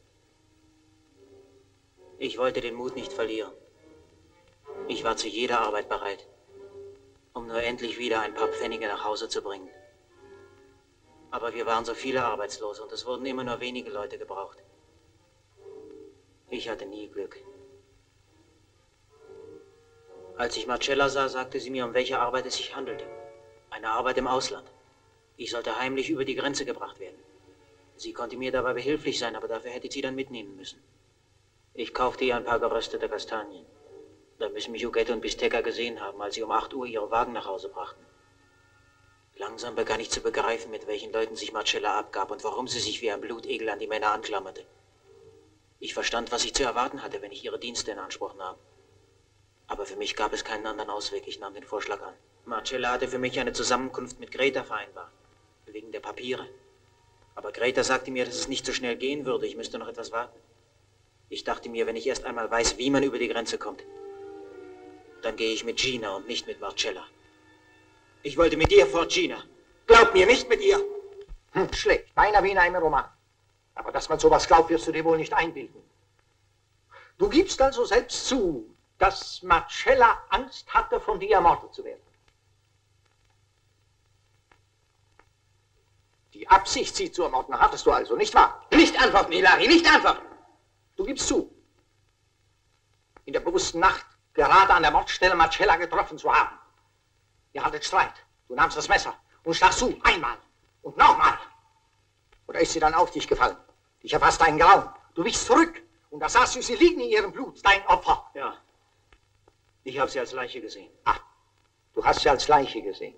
Ich wollte den Mut nicht verlieren. Ich war zu jeder Arbeit bereit, um nur endlich wieder ein paar Pfennige nach Hause zu bringen. Aber wir waren so viele Arbeitslose und es wurden immer nur wenige Leute gebraucht. Ich hatte nie Glück. Als ich Marcella sah, sagte sie mir, um welche Arbeit es sich handelte. Eine Arbeit im Ausland. Ich sollte heimlich über die Grenze gebracht werden. Sie konnte mir dabei behilflich sein, aber dafür hätte ich sie dann mitnehmen müssen. Ich kaufte ihr ein paar geröstete Kastanien. Da müssen mich Huguette und Bistecca gesehen haben, als sie um acht Uhr ihre Wagen nach Hause brachten. Langsam begann ich zu begreifen, mit welchen Leuten sich Marcella abgab und warum sie sich wie ein Blutegel an die Männer anklammerte. Ich verstand, was ich zu erwarten hatte, wenn ich ihre Dienste in Anspruch nahm. Aber für mich gab es keinen anderen Ausweg. Ich nahm den Vorschlag an. Marcella hatte für mich eine Zusammenkunft mit Greta vereinbart. Wegen der Papiere. Aber Greta sagte mir, dass es nicht so schnell gehen würde. Ich müsste noch etwas warten. Ich dachte mir, wenn ich erst einmal weiß, wie man über die Grenze kommt, dann gehe ich mit Gina und nicht mit Marcella. Ich wollte mit dir fort, Gina. Glaub mir, nicht mit ihr. Hm, schlecht. Beinahe wie in einem Roman. Aber dass man sowas glaubt, wirst du dir wohl nicht einbilden. Du gibst also selbst zu, dass Marcella Angst hatte, von dir ermordet zu werden. Die Absicht, sie zu ermorden, hattest du also, nicht wahr? Nicht antworten, Hilary, nicht antworten! Du gibst zu, in der bewussten Nacht gerade an der Mordstelle Marcella getroffen zu haben. Ihr hattet Streit. Du nahmst das Messer und stachst zu, einmal und nochmal. Oder ist sie dann auf dich gefallen? Dich erfasste ein Grauen. Du wichst zurück und da sahst du sie liegen in ihrem Blut, dein Opfer. Ja, ich habe sie als Leiche gesehen. Ah, du hast sie als Leiche gesehen.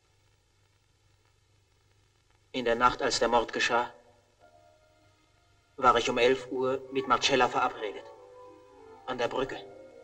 In der Nacht, als der Mord geschah, war ich um elf Uhr mit Marcella verabredet. An der Brücke.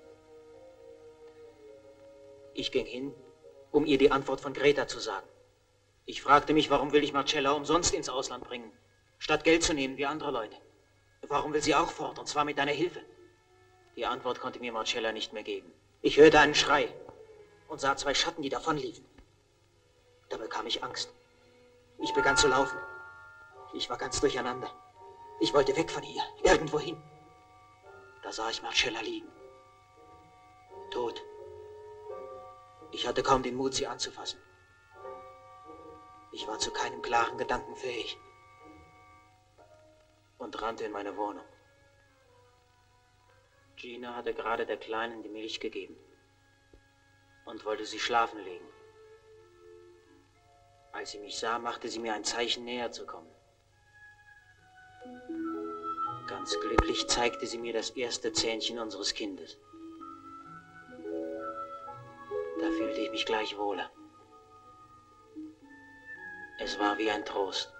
Ich ging hin, um ihr die Antwort von Greta zu sagen. Ich fragte mich, warum will ich Marcella umsonst ins Ausland bringen, statt Geld zu nehmen wie andere Leute? Warum will sie auch fort, und zwar mit deiner Hilfe? Die Antwort konnte mir Marcella nicht mehr geben. Ich hörte einen Schrei und sah zwei Schatten, die davonliefen. Da bekam ich Angst. Ich begann zu laufen. Ich war ganz durcheinander. Ich wollte weg von hier, irgendwohin. Da sah ich Marcella liegen. Tot. Ich hatte kaum den Mut, sie anzufassen. Ich war zu keinem klaren Gedanken fähig. Und rannte in meine Wohnung. Gina hatte gerade der Kleinen die Milch gegeben und wollte sie schlafen legen. Als sie mich sah, machte sie mir ein Zeichen, näher zu kommen. Ganz glücklich zeigte sie mir das erste Zähnchen unseres Kindes. Da fühlte ich mich gleich wohler. Es war wie ein Trost.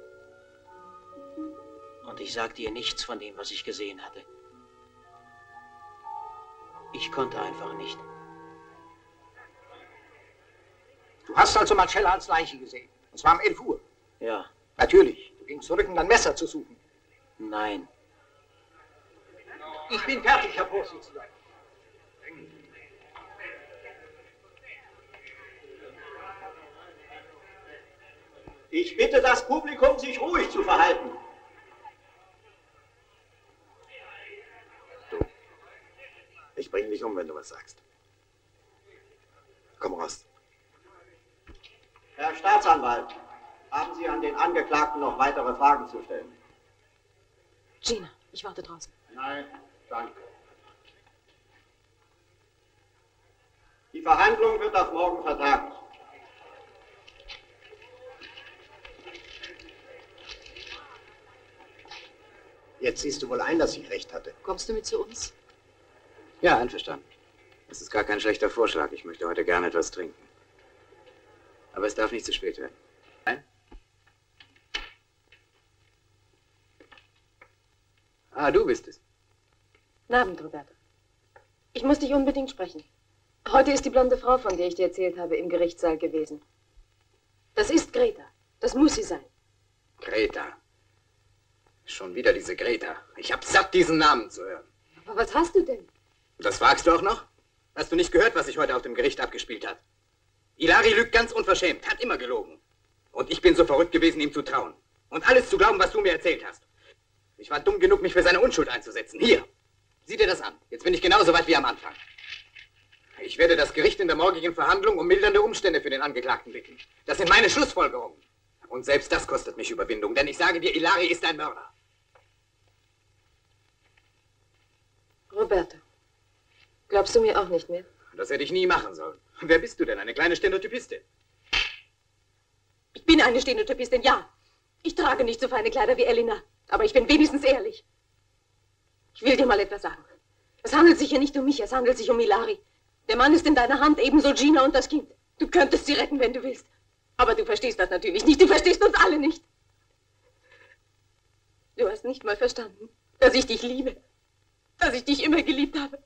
Und ich sagte ihr nichts von dem, was ich gesehen hatte. Ich konnte einfach nicht. Du hast also Marcella als Leiche gesehen. Und zwar um elf Uhr. Ja. Natürlich. Du gingst zurück, um dein Messer zu suchen. Nein. Ich bin fertig, Herr Vorsitzender. Ich bitte das Publikum, sich ruhig zu verhalten. Du, ich bringe dich um, wenn du was sagst. Komm raus. Herr Staatsanwalt, haben Sie an den Angeklagten noch weitere Fragen zu stellen? Gina, ich warte draußen. Nein, danke. Die Verhandlung wird auf morgen vertagt. Jetzt siehst du wohl ein, dass ich recht hatte. Kommst du mit zu uns? Ja, einverstanden. Das ist gar kein schlechter Vorschlag. Ich möchte heute gerne etwas trinken. Aber es darf nicht zu spät werden. Nein? Ah, du bist es. Guten Abend, Roberto. Ich muss dich unbedingt sprechen. Heute ist die blonde Frau, von der ich dir erzählt habe, im Gerichtssaal gewesen. Das ist Greta. Das muss sie sein. Greta. Schon wieder diese Greta. Ich hab satt, diesen Namen zu hören. Aber was hast du denn? Das fragst du auch noch? Hast du nicht gehört, was sich heute auf dem Gericht abgespielt hat? Hilary lügt ganz unverschämt, hat immer gelogen. Und ich bin so verrückt gewesen, ihm zu trauen. Und alles zu glauben, was du mir erzählt hast. Ich war dumm genug, mich für seine Unschuld einzusetzen. Hier, sieh dir das an. Jetzt bin ich genauso weit wie am Anfang. Ich werde das Gericht in der morgigen Verhandlung um mildernde Umstände für den Angeklagten bitten. Das sind meine Schlussfolgerungen. Und selbst das kostet mich Überwindung, denn ich sage dir, Hilary ist ein Mörder. Roberto, glaubst du mir auch nicht mehr? Das hätte ich nie machen sollen. Wer bist du denn? Eine kleine Stenotypistin? Ich bin eine Stenotypistin, ja. Ich trage nicht so feine Kleider wie Elena, aber ich bin wenigstens ehrlich. Ich will dir mal etwas sagen. Es handelt sich hier nicht um mich, es handelt sich um Ilari. Der Mann ist in deiner Hand, ebenso Gina und das Kind. Du könntest sie retten, wenn du willst. Aber du verstehst das natürlich nicht. Du verstehst uns alle nicht. Du hast nicht mal verstanden, dass ich dich liebe. Dass ich dich immer geliebt habe.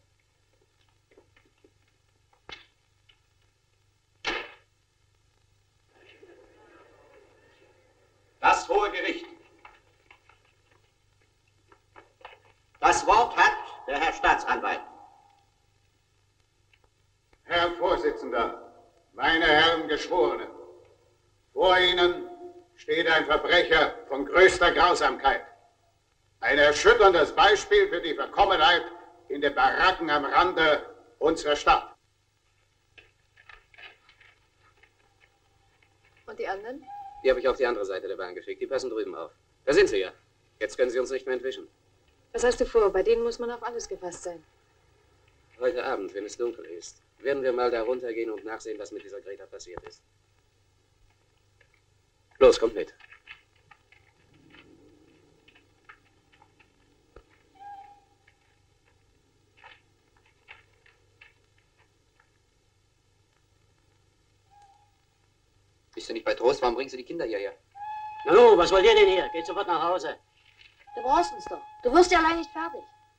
Das Hohe Gericht. Das Wort hat der Herr Staatsanwalt. Herr Vorsitzender, meine Herren Geschworenen, vor Ihnen steht ein Verbrecher von größter Grausamkeit. Ein erschütterndes Beispiel für die Verkommenheit in den Baracken am Rande unserer Stadt. Und die anderen? Die habe ich auf die andere Seite der Bahn geschickt. Die passen drüben auf. Da sind sie ja. Jetzt können sie uns nicht mehr entwischen. Was hast du vor? Bei denen muss man auf alles gefasst sein. Heute Abend, wenn es dunkel ist, werden wir mal da runtergehen und nachsehen, was mit dieser Greta passiert ist. Los, kommt mit. Bist du nicht bei Trost? Warum bringst du die Kinder hierher? Nanu, was wollt ihr denn hier? Geht sofort nach Hause. Du brauchst uns doch. Du wirst ja allein nicht fertig.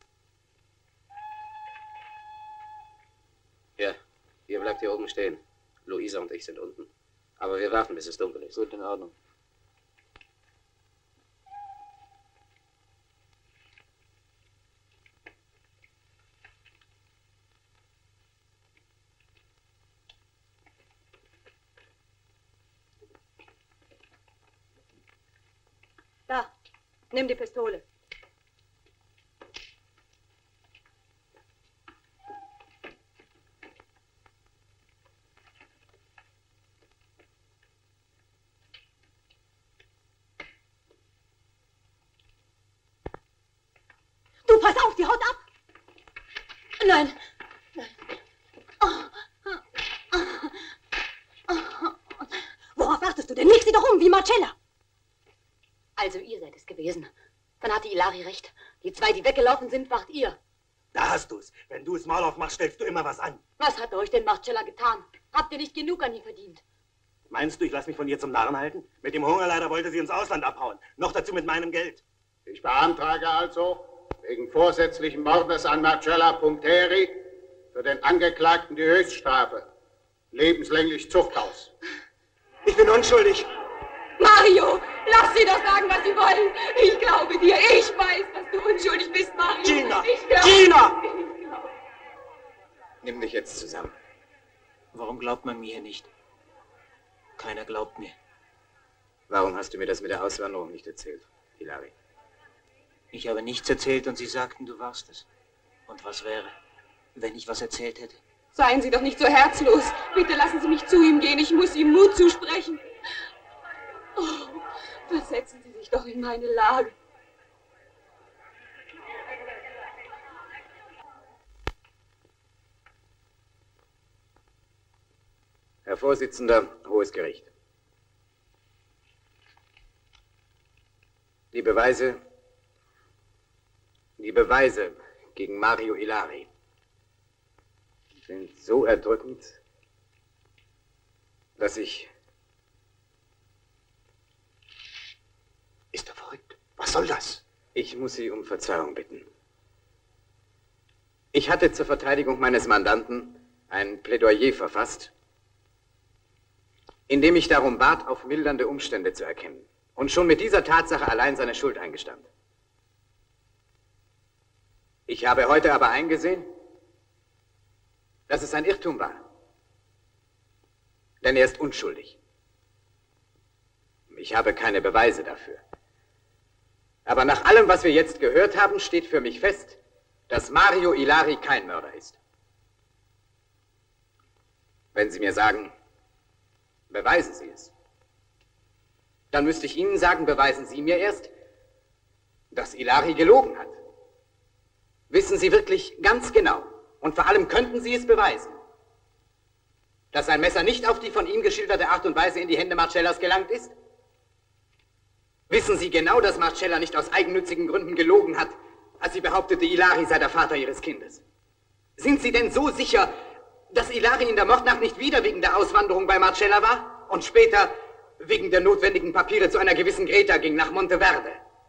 Ja, ihr bleibt hier oben stehen. Luisa und ich sind unten. Aber wir warten, bis es dunkel ist. Gut, in Ordnung. Da, nimm die Pistole. Du, pass auf, die haut ab! Nein, nein. Oh, oh, oh, oh. Worauf wartest du denn? Leg sie doch um, wie Marcella. Also ihr seid es gewesen. Dann hatte Ilari recht. Die zwei, die weggelaufen sind, wart ihr. Da hast du's. Wenn du es Maul aufmachst, stellst du immer was an. Was hat euch denn Marcella getan? Habt ihr nicht genug an ihr verdient? Meinst du, ich lass mich von ihr zum Narren halten? Mit dem Hungerleider wollte sie ins Ausland abhauen. Noch dazu mit meinem Geld. Ich beantrage also, wegen vorsätzlichen Mordes an Marcella Punkteri für den Angeklagten die Höchststrafe. Lebenslänglich Zuchthaus. Ich bin unschuldig. Mario, lass sie doch sagen, was sie wollen. Ich glaube dir. Ich weiß, dass du unschuldig bist, Mario. Gina! Ich glaub, Gina! Ich glaub. Nimm dich jetzt zusammen. Warum glaubt man mir hier nicht? Keiner glaubt mir. Warum hast du mir das mit der Auswanderung nicht erzählt, Ilari? Ich habe nichts erzählt und Sie sagten, du warst es. Und was wäre, wenn ich was erzählt hätte? Seien Sie doch nicht so herzlos. Bitte lassen Sie mich zu ihm gehen. Ich muss ihm Mut zusprechen. Oh, versetzen Sie sich doch in meine Lage. Herr Vorsitzender, Hohes Gericht. Die Beweise, die Beweise gegen Mario Ilari sind so erdrückend, dass ich... Ist er verrückt? Was soll das? Ich muss Sie um Verzeihung bitten. Ich hatte zur Verteidigung meines Mandanten ein Plädoyer verfasst, in dem ich darum bat, auf mildernde Umstände zu erkennen und schon mit dieser Tatsache allein seine Schuld eingestand. Ich habe heute aber eingesehen, dass es ein Irrtum war. Denn er ist unschuldig. Ich habe keine Beweise dafür. Aber nach allem, was wir jetzt gehört haben, steht für mich fest, dass Mario Ilari kein Mörder ist. Wenn Sie mir sagen, beweisen Sie es, dann müsste ich Ihnen sagen, beweisen Sie mir erst, dass Ilari gelogen hat. Wissen Sie wirklich ganz genau, und vor allem könnten Sie es beweisen, dass sein Messer nicht auf die von ihm geschilderte Art und Weise in die Hände Marcellas gelangt ist? Wissen Sie genau, dass Marcella nicht aus eigennützigen Gründen gelogen hat, als sie behauptete, Ilari sei der Vater ihres Kindes? Sind Sie denn so sicher, dass Ilari in der Mordnacht nicht wieder wegen der Auswanderung bei Marcella war und später wegen der notwendigen Papiere zu einer gewissen Greta ging nach Monteverde?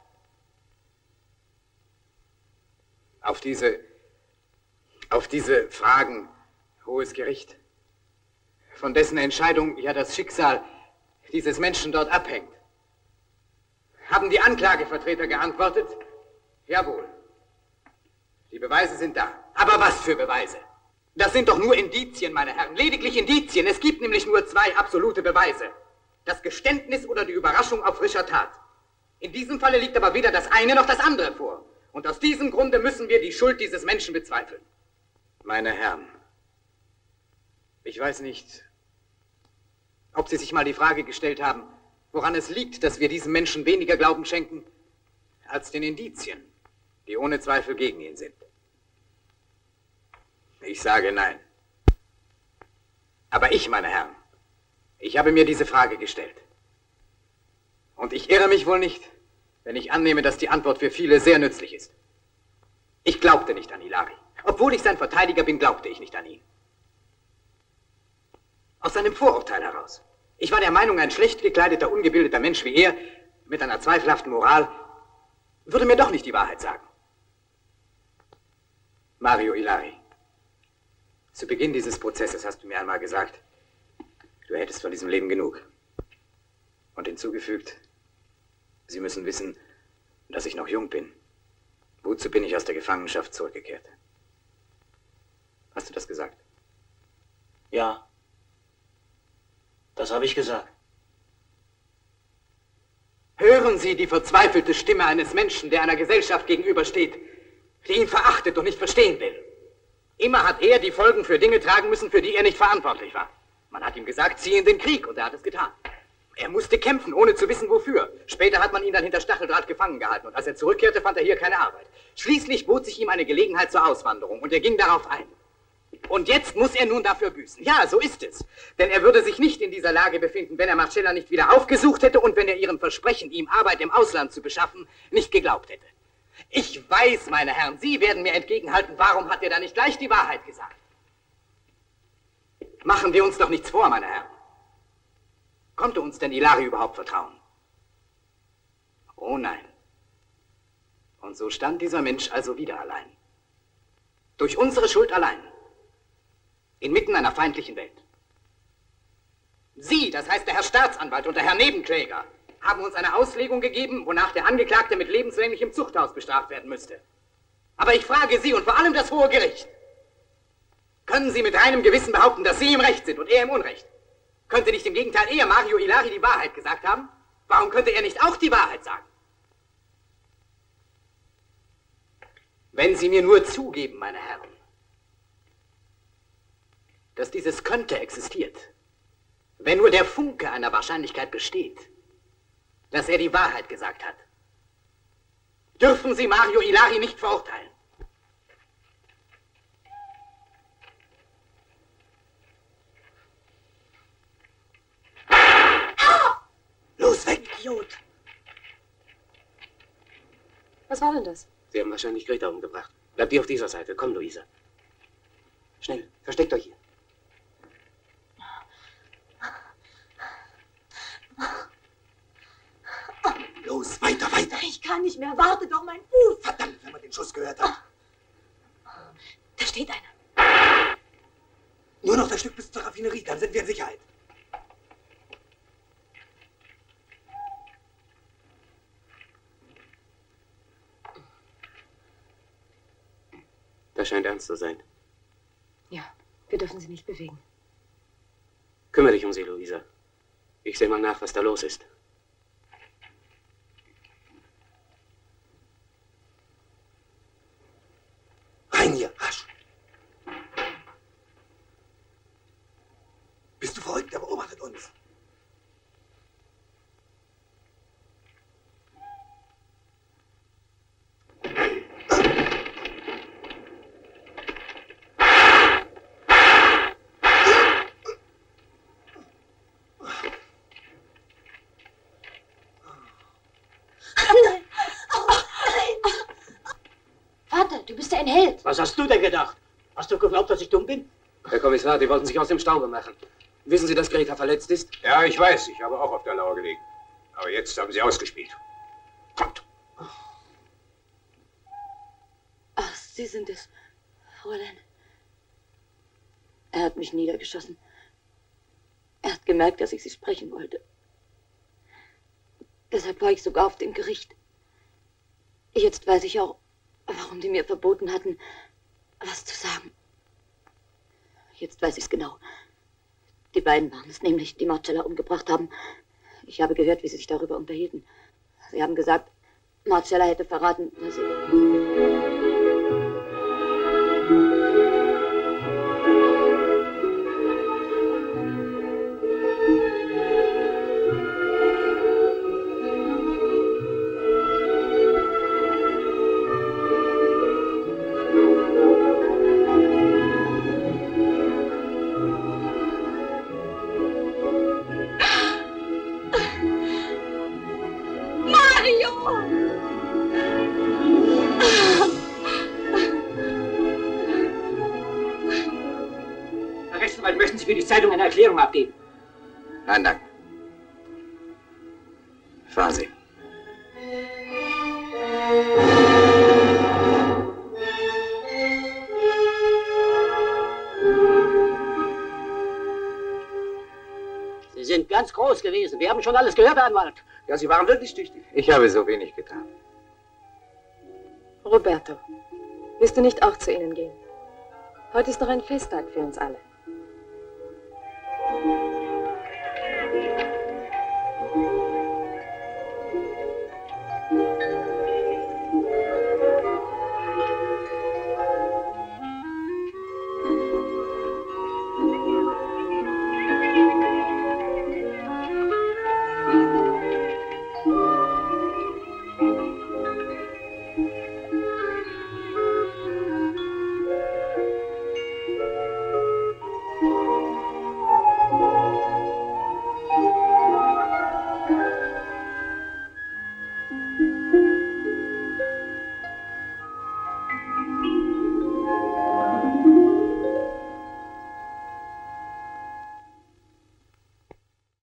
Auf diese, auf diese Fragen, hohes Gericht, von dessen Entscheidung ja das Schicksal dieses Menschen dort abhängt, haben die Anklagevertreter geantwortet, jawohl, die Beweise sind da. Aber was für Beweise? Das sind doch nur Indizien, meine Herren, lediglich Indizien. Es gibt nämlich nur zwei absolute Beweise. Das Geständnis oder die Überraschung auf frischer Tat. In diesem Falle liegt aber weder das eine noch das andere vor. Und aus diesem Grunde müssen wir die Schuld dieses Menschen bezweifeln. Meine Herren, ich weiß nicht, ob Sie sich mal die Frage gestellt haben, woran es liegt, dass wir diesem Menschen weniger Glauben schenken, als den Indizien, die ohne Zweifel gegen ihn sind. Ich sage nein. Aber ich, meine Herren, ich habe mir diese Frage gestellt. Und ich irre mich wohl nicht, wenn ich annehme, dass die Antwort für viele sehr nützlich ist. Ich glaubte nicht an Ilari. Obwohl ich sein Verteidiger bin, glaubte ich nicht an ihn. Aus seinem Vorurteil heraus. Ich war der Meinung, ein schlecht gekleideter, ungebildeter Mensch wie er, mit einer zweifelhaften Moral, würde mir doch nicht die Wahrheit sagen. Mario Ilari, zu Beginn dieses Prozesses hast du mir einmal gesagt, du hättest von diesem Leben genug. Und hinzugefügt, Sie müssen wissen, dass ich noch jung bin. Wozu bin ich aus der Gefangenschaft zurückgekehrt? Hast du das gesagt? Ja. Das habe ich gesagt. Hören Sie die verzweifelte Stimme eines Menschen, der einer Gesellschaft gegenübersteht, die ihn verachtet und nicht verstehen will. Immer hat er die Folgen für Dinge tragen müssen, für die er nicht verantwortlich war. Man hat ihm gesagt, zieh in den Krieg, und er hat es getan. Er musste kämpfen, ohne zu wissen, wofür. Später hat man ihn dann hinter Stacheldraht gefangen gehalten, und als er zurückkehrte, fand er hier keine Arbeit. Schließlich bot sich ihm eine Gelegenheit zur Auswanderung, und er ging darauf ein. Und jetzt muss er nun dafür büßen. Ja, so ist es. Denn er würde sich nicht in dieser Lage befinden, wenn er Marcella nicht wieder aufgesucht hätte und wenn er ihrem Versprechen, ihm Arbeit im Ausland zu beschaffen, nicht geglaubt hätte. Ich weiß, meine Herren, Sie werden mir entgegenhalten, warum hat er da nicht gleich die Wahrheit gesagt? Machen wir uns doch nichts vor, meine Herren. Konnte uns denn Ilari überhaupt vertrauen? Oh nein. Und so stand dieser Mensch also wieder allein. Durch unsere Schuld allein. Inmitten einer feindlichen Welt. Sie, das heißt der Herr Staatsanwalt und der Herr Nebenkläger, haben uns eine Auslegung gegeben, wonach der Angeklagte mit lebenslänglichem Zuchthaus bestraft werden müsste. Aber ich frage Sie und vor allem das Hohe Gericht. Können Sie mit reinem Gewissen behaupten, dass Sie im Recht sind und er im Unrecht? Könnte nicht im Gegenteil eher Mario Ilari die Wahrheit gesagt haben? Warum könnte er nicht auch die Wahrheit sagen? Wenn Sie mir nur zugeben, meine Herren, dass dieses könnte existiert, wenn nur der Funke einer Wahrscheinlichkeit besteht, dass er die Wahrheit gesagt hat, dürfen Sie Mario Ilari nicht verurteilen. Los, weg, Idiot! Was war denn das? Sie haben wahrscheinlich Greta umgebracht. Bleibt ihr auf dieser Seite. Komm, Luisa. Schnell, versteckt euch hier. Los, weiter, weiter! Ich kann nicht mehr. Warte doch, mein Fuß! Verdammt, wenn man den Schuss gehört hat. Da steht einer. Nur noch das Stück bis zur Raffinerie, dann sind wir in Sicherheit. Das scheint ernst zu sein. Ja, wir dürfen sie nicht bewegen. Kümmere dich um sie, Luisa. Ich sehe mal nach, was da los ist. Rein hier, rasch! Bist du verrückt? Er beobachtet uns. Was hast du denn gedacht? Hast du geglaubt, dass ich dumm bin? Herr Kommissar, die wollten sich aus dem Staube machen. Wissen Sie, dass Greta verletzt ist? Ja, ich weiß. Ich habe auch auf der Lauer gelegen. Aber jetzt haben sie ausgespielt. Kommt. Ach, Sie sind es, Fräulein. Er hat mich niedergeschossen. Er hat gemerkt, dass ich Sie sprechen wollte. Deshalb war ich sogar auf dem Gericht. Jetzt weiß ich auch, warum die mir verboten hatten, was zu sagen. Jetzt weiß ich es genau. Die beiden waren es nämlich, die Marcella umgebracht haben. Ich habe gehört, wie sie sich darüber unterhielten. Sie haben gesagt, Marcella hätte verraten, dass sie... Möchten Sie für die Zeitung eine Erklärung abgeben? Nein, danke. Fahren Sie. Sie sind ganz groß gewesen. Wir haben schon alles gehört, Herr Anwalt. Ja, Sie waren wirklich tüchtig. Ich habe so wenig getan. Roberto, willst du nicht auch zu ihnen gehen? Heute ist doch ein Festtag für uns alle.